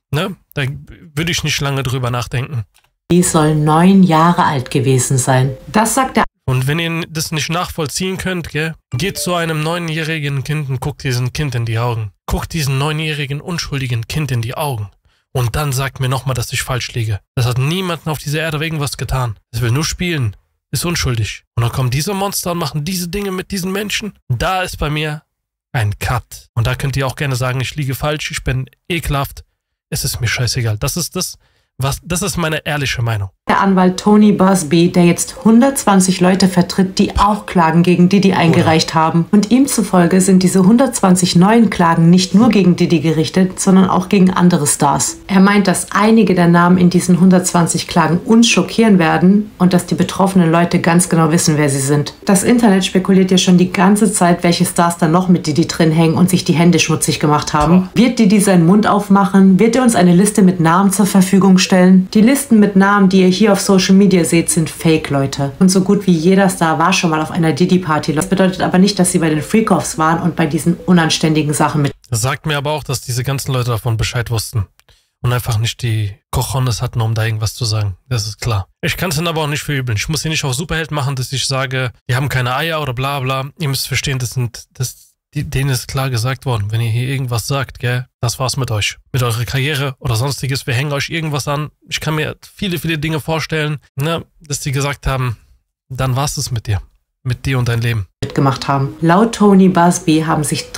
würde ich nicht lange drüber nachdenken. Die soll 9 Jahre alt gewesen sein. Das sagt er. Und wenn ihr das nicht nachvollziehen könnt, gell, geht zu einem 9-jährigen Kind und guckt diesem Kind in die Augen. Guckt diesem 9-jährigen, unschuldigen Kind in die Augen. Und dann sagt mir nochmal, dass ich falsch liege. Das hat niemanden auf dieser Erde irgendwas getan. Es will nur spielen. Ist unschuldig. Und dann kommen diese Monster und machen diese Dinge mit diesen Menschen. Da ist bei mir ein Cut. Und da könnt ihr auch gerne sagen, ich liege falsch, ich bin ekelhaft. Es ist mir scheißegal. Das ist meine ehrliche Meinung. Der Anwalt Tony Busby, der jetzt 120 Leute vertritt, die auch Klagen gegen Diddy eingereicht haben. Und ihm zufolge sind diese 120 neuen Klagen nicht nur gegen Diddy gerichtet, sondern auch gegen andere Stars. Er meint, dass einige der Namen in diesen 120 Klagen uns schockieren werden und dass die betroffenen Leute ganz genau wissen, wer sie sind. Das Internet spekuliert ja schon die ganze Zeit, welche Stars da noch mit Diddy drin hängen und sich die Hände schmutzig gemacht haben. Wird Diddy seinen Mund aufmachen? Wird er uns eine Liste mit Namen zur Verfügung stellen? Die Listen mit Namen, die ihr hier hier auf Social Media seht, sind Fake-Leute. Und so gut wie jeder Star war schon mal auf einer Diddy-Party. Das bedeutet aber nicht, dass sie bei den Freak-Offs waren und bei diesen unanständigen Sachen mit. Das sagt mir aber auch, dass diese ganzen Leute davon Bescheid wussten. Und einfach nicht die Cojones hatten, um da irgendwas zu sagen. Das ist klar. Ich kann es ihnen aber auch nicht verübeln. Ich muss hier nicht auf Superheld machen, dass ich sage, die haben keine Eier oder bla bla. Ihr müsst verstehen, denen ist klar gesagt worden, wenn ihr hier irgendwas sagt, gell, das war's mit euch. Mit eurer Karriere oder sonstiges. Wir hängen euch irgendwas an. Ich kann mir viele, viele Dinge vorstellen, ne, dass die gesagt haben, dann war's es mit dir. Mit dir und dein Leben. Mitgemacht haben. Laut Tony Busby haben sich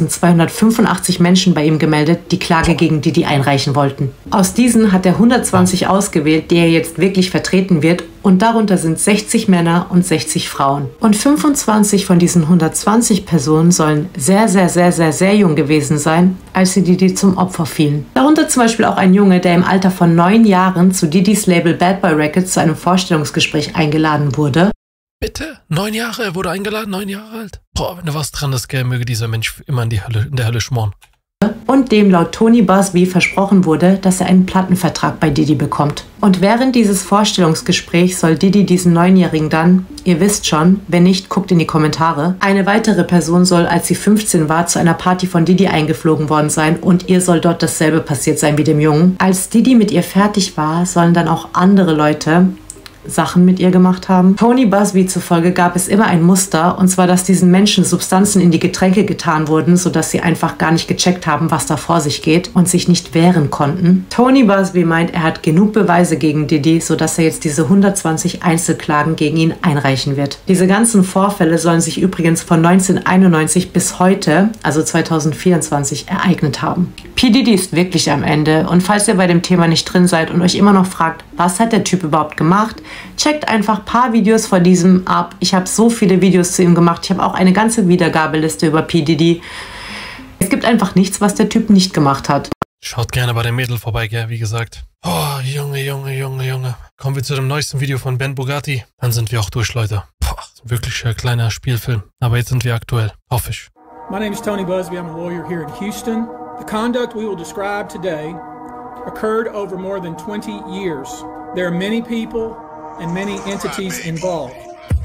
3285 Menschen bei ihm gemeldet, die Klage gegen Diddy einreichen wollten. Aus diesen hat er 120 ausgewählt, die er jetzt wirklich vertreten wird, und darunter sind 60 Männer und 60 Frauen. Und 25 von diesen 120 Personen sollen sehr, sehr, sehr, sehr, sehr jung gewesen sein, als sie Diddy zum Opfer fielen. Darunter zum Beispiel auch ein Junge, der im Alter von 9 Jahren zu Diddys Label Bad Boy Records zu einem Vorstellungsgespräch eingeladen wurde. Bitte? 9 Jahre? Er wurde eingeladen, 9 Jahre alt? Boah, wenn da was dran ist, gell, möge dieser Mensch immer in der Hölle schmoren. Und dem laut Tony Busby versprochen wurde, dass er einen Plattenvertrag bei Diddy bekommt. Und während dieses Vorstellungsgesprächs soll Diddy diesen 9-Jährigen dann, ihr wisst schon, wenn nicht, guckt in die Kommentare, eine weitere Person soll, als sie 15 war, zu einer Party von Diddy eingeflogen worden sein und ihr soll dort dasselbe passiert sein wie dem Jungen. Als Diddy mit ihr fertig war, sollen dann auch andere Leute Sachen mit ihr gemacht haben. Tony Busby zufolge gab es immer ein Muster, und zwar, dass diesen Menschen Substanzen in die Getränke getan wurden, sodass sie einfach gar nicht gecheckt haben, was da vor sich geht und sich nicht wehren konnten. Tony Busby meint, er hat genug Beweise gegen Diddy, sodass er jetzt diese 120 Einzelklagen gegen ihn einreichen wird. Diese ganzen Vorfälle sollen sich übrigens von 1991 bis heute, also 2024, ereignet haben. P. Diddy ist wirklich am Ende, und falls ihr bei dem Thema nicht drin seid und euch immer noch fragt, was hat der Typ überhaupt gemacht, checkt einfach ein paar Videos von diesem ab. Ich habe so viele Videos zu ihm gemacht. Ich habe auch eine ganze Wiedergabeliste über P. Diddy. Es gibt einfach nichts, was der Typ nicht gemacht hat. Schaut gerne bei dem Mädel vorbei, gell, wie gesagt. Oh, Junge. Kommen wir zu dem neuesten Video von Ben Bugatti. Dann sind wir auch durch, Leute. Boah, wirklich ein kleiner Spielfilm. Aber jetzt sind wir aktuell. Hoffe ich. My name is Tony Busby. I'm a lawyer here in Houston. The conduct we will describe today occurred over more than 20 years. There are many people and many entities involved.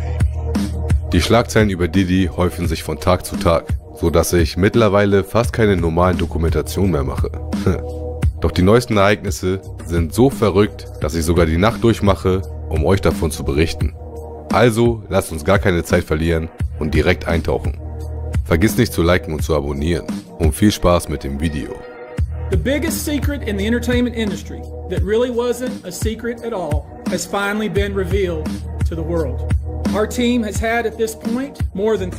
Die Schlagzeilen über Diddy häufen sich von Tag zu Tag, so dass ich mittlerweile fast keine normalen Dokumentationen mehr mache. Doch die neuesten Ereignisse sind so verrückt, dass ich sogar die Nacht durchmache, um euch davon zu berichten. Also lasst uns gar keine Zeit verlieren und direkt eintauchen. Vergiss nicht zu liken und zu abonnieren. Und viel Spaß mit dem Video. The biggest secret in the entertainment industry that really wasn't a secret at all has finally been revealed to the world. Our team has had at this point more than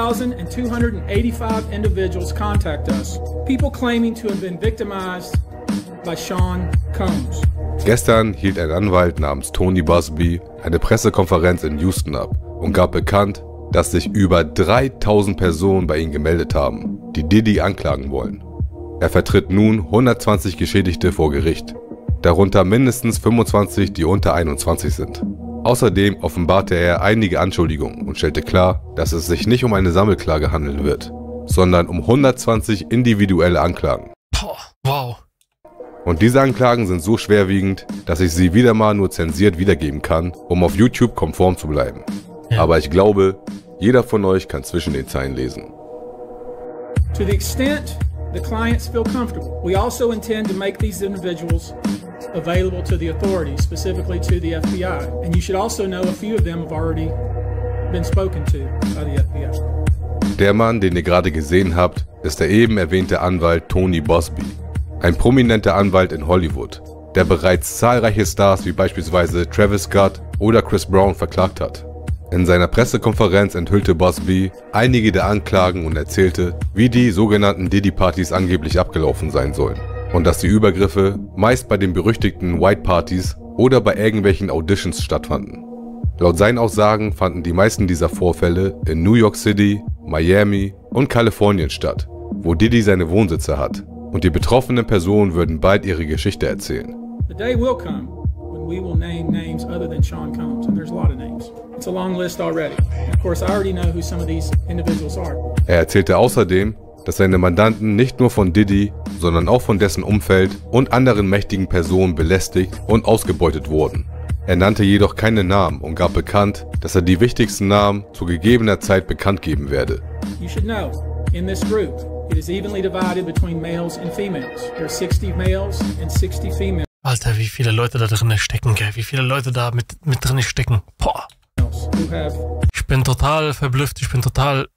3,285 individuals contact us, people claiming to have been victimized by Sean Combs. Gestern hielt ein Anwalt namens Tony Busby eine Pressekonferenz in Houston ab und gab bekannt, dass sich über 3000 Personen bei ihm gemeldet haben, die Diddy anklagen wollen. Er vertritt nun 120 Geschädigte vor Gericht, darunter mindestens 25, die unter 21 sind. Außerdem offenbarte er einige Anschuldigungen und stellte klar, dass es sich nicht um eine Sammelklage handeln wird, sondern um 120 individuelle Anklagen. Wow. Und diese Anklagen sind so schwerwiegend, dass ich sie wieder mal nur zensiert wiedergeben kann, um auf YouTube konform zu bleiben. Ja. Aber ich glaube, jeder von euch kann zwischen den Zeilen lesen. To the extent the clients feel comfortable, we also intend to make these individuals available to the authorities, specifically to the FBI. And you should also know a few of them have already been spoken to by the FBI. Der Mann, den ihr gerade gesehen habt, ist der eben erwähnte Anwalt Tony Busby. Ein prominenter Anwalt in Hollywood, der bereits zahlreiche Stars wie beispielsweise Travis Scott oder Chris Brown verklagt hat. In seiner Pressekonferenz enthüllte Busby einige der Anklagen und erzählte, wie die sogenannten Diddy-Partys angeblich abgelaufen sein sollen und dass die Übergriffe meist bei den berüchtigten White-Partys oder bei irgendwelchen Auditions stattfanden. Laut seinen Aussagen fanden die meisten dieser Vorfälle in New York City, Miami und Kalifornien statt, wo Diddy seine Wohnsitze hat, und die betroffenen Personen würden bald ihre Geschichte erzählen. The day will come when we will name names other than Sean Combs, and there's a lot of names. It's a long list already. And of course, I already know who some of these individuals are. Er erzählte außerdem, dass seine Mandanten nicht nur von Diddy, sondern auch von dessen Umfeld und anderen mächtigen Personen belästigt und ausgebeutet wurden. Er nannte jedoch keine Namen und gab bekannt, dass er die wichtigsten Namen zu gegebener Zeit bekannt geben werde. You should know, in this group, it is evenly divided between males and females. There are 60 males and 60 females. Alter, wie viele Leute da drin stecken, gell? Wie viele Leute da mit drin stecken. Boah. Ich bin total verblüfft, ich bin total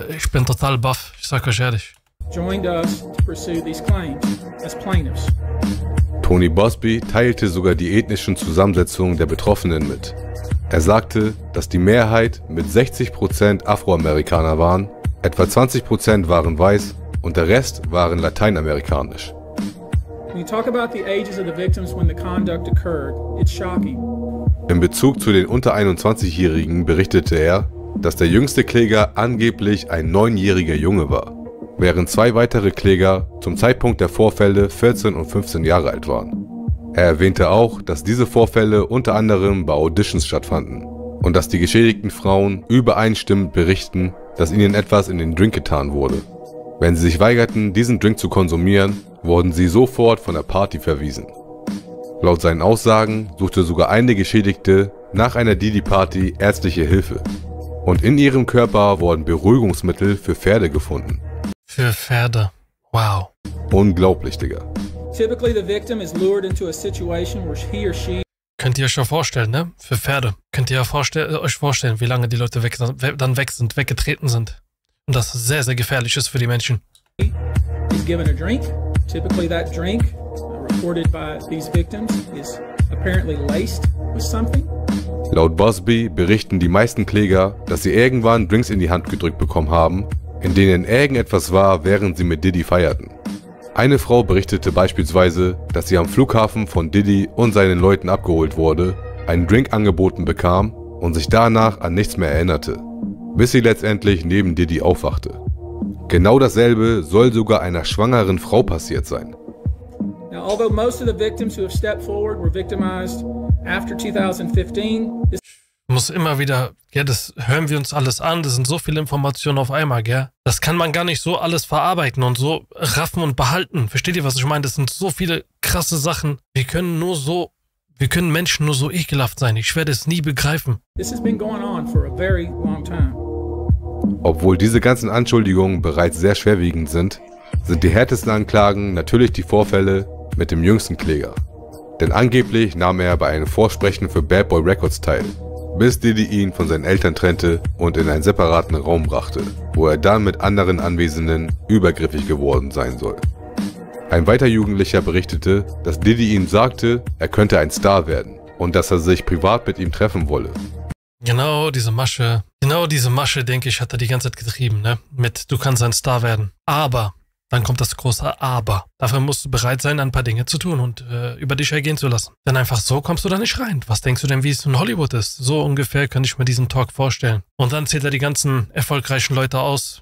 baff, ich sag euch ehrlich. Joined us to pursue these claims as plaintiffs. Tony Bosby teilte sogar die ethnischen Zusammensetzungen der Betroffenen mit. Er sagte, dass die Mehrheit mit 60% Afroamerikaner waren, etwa 20% waren weiß und der Rest waren lateinamerikanisch. When you talk about the ages of the victims when the conduct occurred, it's shocking. In Bezug zu den unter 21-Jährigen berichtete er, dass der jüngste Kläger angeblich ein 9-jähriger Junge war, während 2 weitere Kläger zum Zeitpunkt der Vorfälle 14 und 15 Jahre alt waren. Er erwähnte auch, dass diese Vorfälle unter anderem bei Auditions stattfanden und dass die geschädigten Frauen übereinstimmend berichten, dass ihnen etwas in den Drink getan wurde. Wenn sie sich weigerten, diesen Drink zu konsumieren, wurden sie sofort von der Party verwiesen. Laut seinen Aussagen suchte sogar eine Geschädigte nach einer Diddy-Party ärztliche Hilfe. Und in ihrem Körper wurden Beruhigungsmittel für Pferde gefunden. Für Pferde. Wow. Unglaublich, Digga. Typically the victim is lured into a situation where he or she. Könnt ihr euch schon vorstellen, ne? Für Pferde. Könnt ihr euch vorstellen, wie lange die Leute weggetreten sind. Und das sehr, sehr gefährlich ist für die Menschen. Is given a drink. Typically that drink, reported by these victims, is apparently laced with something. Laut Bosby berichten die meisten Kläger, dass sie irgendwann Drinks in die Hand gedrückt bekommen haben, in denen irgendetwas war, während sie mit Diddy feierten. Eine Frau berichtete beispielsweise, dass sie am Flughafen von Diddy und seinen Leuten abgeholt wurde, einen Drink angeboten bekam und sich danach an nichts mehr erinnerte, bis sie letztendlich neben Diddy aufwachte. Genau dasselbe soll sogar einer schwangeren Frau passiert sein. Now, although most of the victims who have stepped forward were victimized after 2015, muss immer wieder, ja, das hören wir uns alles an, das sind so viele Informationen auf einmal, gell? Das kann man gar nicht so alles verarbeiten und so raffen und behalten. Versteht ihr, was ich meine? Das sind so viele krasse Sachen. Wir können Menschen nur so ekelhaft sein. Ich werde es nie begreifen. This has been going on for a very long time. Obwohl diese ganzen Anschuldigungen bereits sehr schwerwiegend sind die härtesten Anklagen natürlich die Vorfälle mit dem jüngsten Kläger. Denn angeblich nahm er bei einem Vorsprechen für Bad Boy Records teil, bis Diddy ihn von seinen Eltern trennte und in einen separaten Raum brachte, wo er dann mit anderen Anwesenden übergriffig geworden sein soll. Ein weiter Jugendlicher berichtete, dass Diddy ihm sagte, er könnte ein Star werden und dass er sich privat mit ihm treffen wolle. Genau diese Masche, denke ich, hat er die ganze Zeit getrieben, ne? Mit, du kannst ein Star werden. Aber, dann kommt das große Aber. Dafür musst du bereit sein, ein paar Dinge zu tun und über dich ergehen zu lassen. Denn einfach so kommst du da nicht rein. Was denkst du denn, wie es in Hollywood ist? So ungefähr kann ich mir diesen Talk vorstellen. Und dann zählt er die ganzen erfolgreichen Leute auf,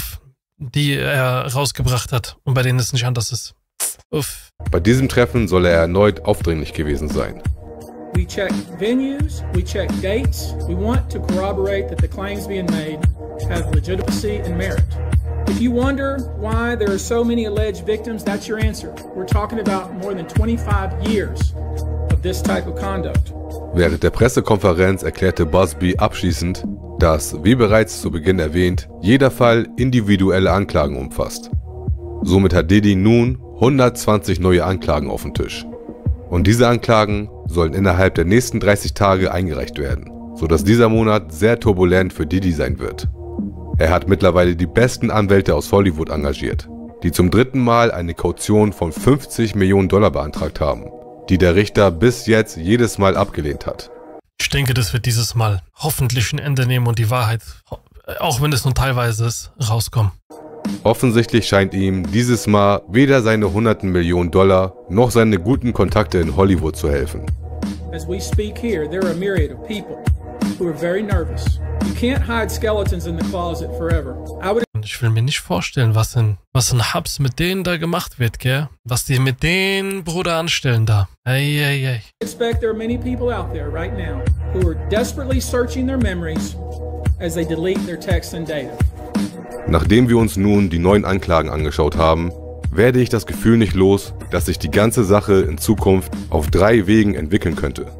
die er rausgebracht hat und bei denen es nicht anders ist. Uff. Bei diesem Treffen soll er erneut aufdringlich gewesen sein. We check venues, we check dates. We want to corroborate that the claims being made have legitimacy and merit. If you wonder why there are so many alleged victims, that's your answer. We're talking about more than 25 years of this type of conduct. Während der Pressekonferenz erklärte Bosby abschließend, dass, wie bereits zu Beginn erwähnt, jeder Fall individuelle Anklagen umfasst. Somit hat Diddy nun 120 neue Anklagen auf dem Tisch. Und diese Anklagen sollen innerhalb der nächsten 30 Tage eingereicht werden, sodass dieser Monat sehr turbulent für Diddy sein wird. Er hat mittlerweile die besten Anwälte aus Hollywood engagiert, die zum 3. Mal eine Kaution von $50 Millionen beantragt haben, die der Richter bis jetzt jedes Mal abgelehnt hat. Ich denke, das wird dieses Mal hoffentlich ein Ende nehmen und die Wahrheit, auch wenn es nur teilweise ist, rauskommen. Offensichtlich scheint ihm dieses Mal weder seine hunderten Millionen Dollar noch seine guten Kontakte in Hollywood zu helfen. As we speak here, there are a myriad of people who are very nervous. You can't hide skeletons in the closet forever. Ich will mir nicht vorstellen, was in Hubs mit denen da gemacht wird, gell? Was die mit den Bruder anstellen da. Ey. I expect there are many people out there right now who are desperately searching their memories as they delete their texts and data. Nachdem wir uns nun die neuen Anklagen angeschaut haben, werde ich das Gefühl nicht los, dass sich die ganze Sache in Zukunft auf 3 Wegen entwickeln könnte.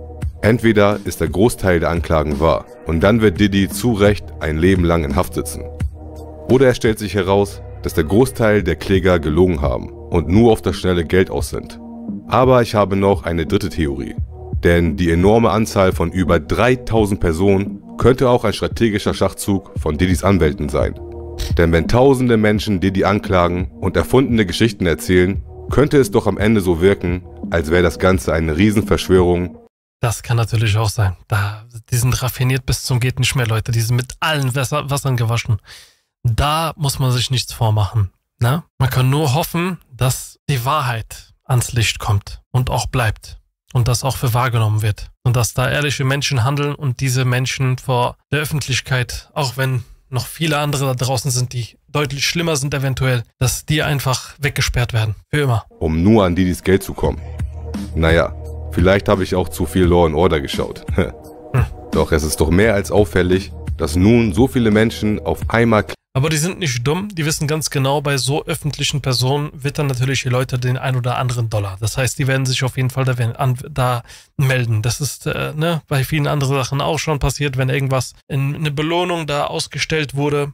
Entweder ist der Großteil der Anklagen wahr und dann wird Diddy zu Recht ein Leben lang in Haft sitzen. Oder es stellt sich heraus, dass der Großteil der Kläger gelogen haben und nur auf das schnelle Geld aus sind. Aber ich habe noch eine dritte Theorie. Denn die enorme Anzahl von über 3000 Personen könnte auch ein strategischer Schachzug von Diddys Anwälten sein. Denn wenn tausende Menschen Diddy anklagen und erfundene Geschichten erzählen, könnte es doch am Ende so wirken, als wäre das Ganze eine Riesenverschwörung. Das kann natürlich auch sein. Die sind raffiniert bis zum geht nicht mehr, Leute. Die sind mit allen Wassern gewaschen. Da muss man sich nichts vormachen. Ne? Man kann nur hoffen, dass die Wahrheit ans Licht kommt und auch bleibt. Und das auch für wahrgenommen wird. Und dass da ehrliche Menschen handeln und diese Menschen vor der Öffentlichkeit, auch wenn noch viele andere da draußen sind, die deutlich schlimmer sind eventuell, dass die einfach weggesperrt werden. Für immer. Um nur an Diddys Geld zu kommen. Naja, vielleicht habe ich auch zu viel Law & Order geschaut. Doch es ist doch mehr als auffällig, dass nun so viele Menschen auf einmal... Aber die sind nicht dumm, die wissen ganz genau, bei so öffentlichen Personen wittern natürlich die Leute den ein oder anderen Dollar. Das heißt, die werden sich auf jeden Fall da melden. Das ist bei vielen anderen Sachen auch schon passiert, wenn irgendwas in eine Belohnung da ausgestellt wurde.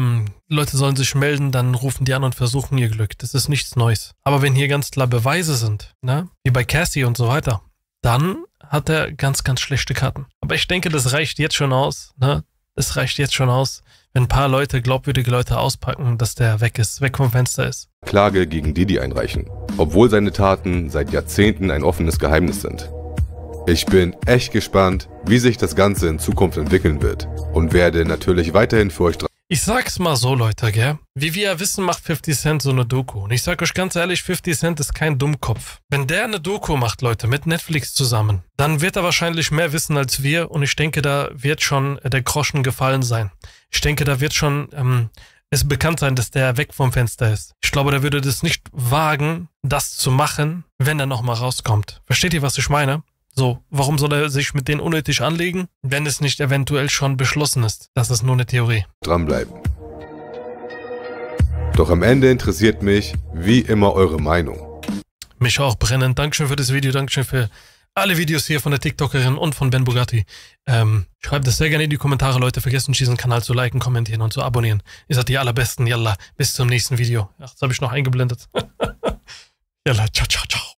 Leute sollen sich melden, dann rufen die an und versuchen ihr Glück. Das ist nichts Neues. Aber wenn hier ganz klar Beweise sind, ne, wie bei Cassie und so weiter, dann hat er ganz, ganz schlechte Karten. Aber ich denke, das reicht jetzt schon aus, ne? Das reicht jetzt schon aus, wenn ein paar Leute, glaubwürdige Leute auspacken, dass der weg vom Fenster ist. Klage gegen Diddy einreichen, obwohl seine Taten seit Jahrzehnten ein offenes Geheimnis sind. Ich bin echt gespannt, wie sich das Ganze in Zukunft entwickeln wird und werde natürlich weiterhin für euch dran. Ich sag's mal so, Leute, gell? Wie wir ja wissen, macht 50 Cent so eine Doku. Und ich sag euch ganz ehrlich, 50 Cent ist kein Dummkopf. Wenn der eine Doku macht, Leute, mit Netflix zusammen, dann wird er wahrscheinlich mehr wissen als wir. Und ich denke, da wird schon der Groschen gefallen sein. Ich denke, da wird schon es bekannt sein, dass der weg vom Fenster ist. Ich glaube, der würde das nicht wagen, das zu machen, wenn er nochmal rauskommt. Versteht ihr, was ich meine? So, warum soll er sich mit denen unnötig anlegen, wenn es nicht eventuell schon beschlossen ist? Das ist nur eine Theorie. Dranbleiben. Doch am Ende interessiert mich, wie immer, eure Meinung. Mich auch brennend. Dankeschön für das Video, Dankeschön für alle Videos hier von der TikTokerin und von Ben Bugatti. Schreibt das sehr gerne in die Kommentare, Leute. Vergesst nicht, diesen Kanal zu liken, kommentieren und zu abonnieren. Ihr seid die allerbesten. Yalla, bis zum nächsten Video. Ach, das habe ich noch eingeblendet. Yalla, ciao, ciao, ciao.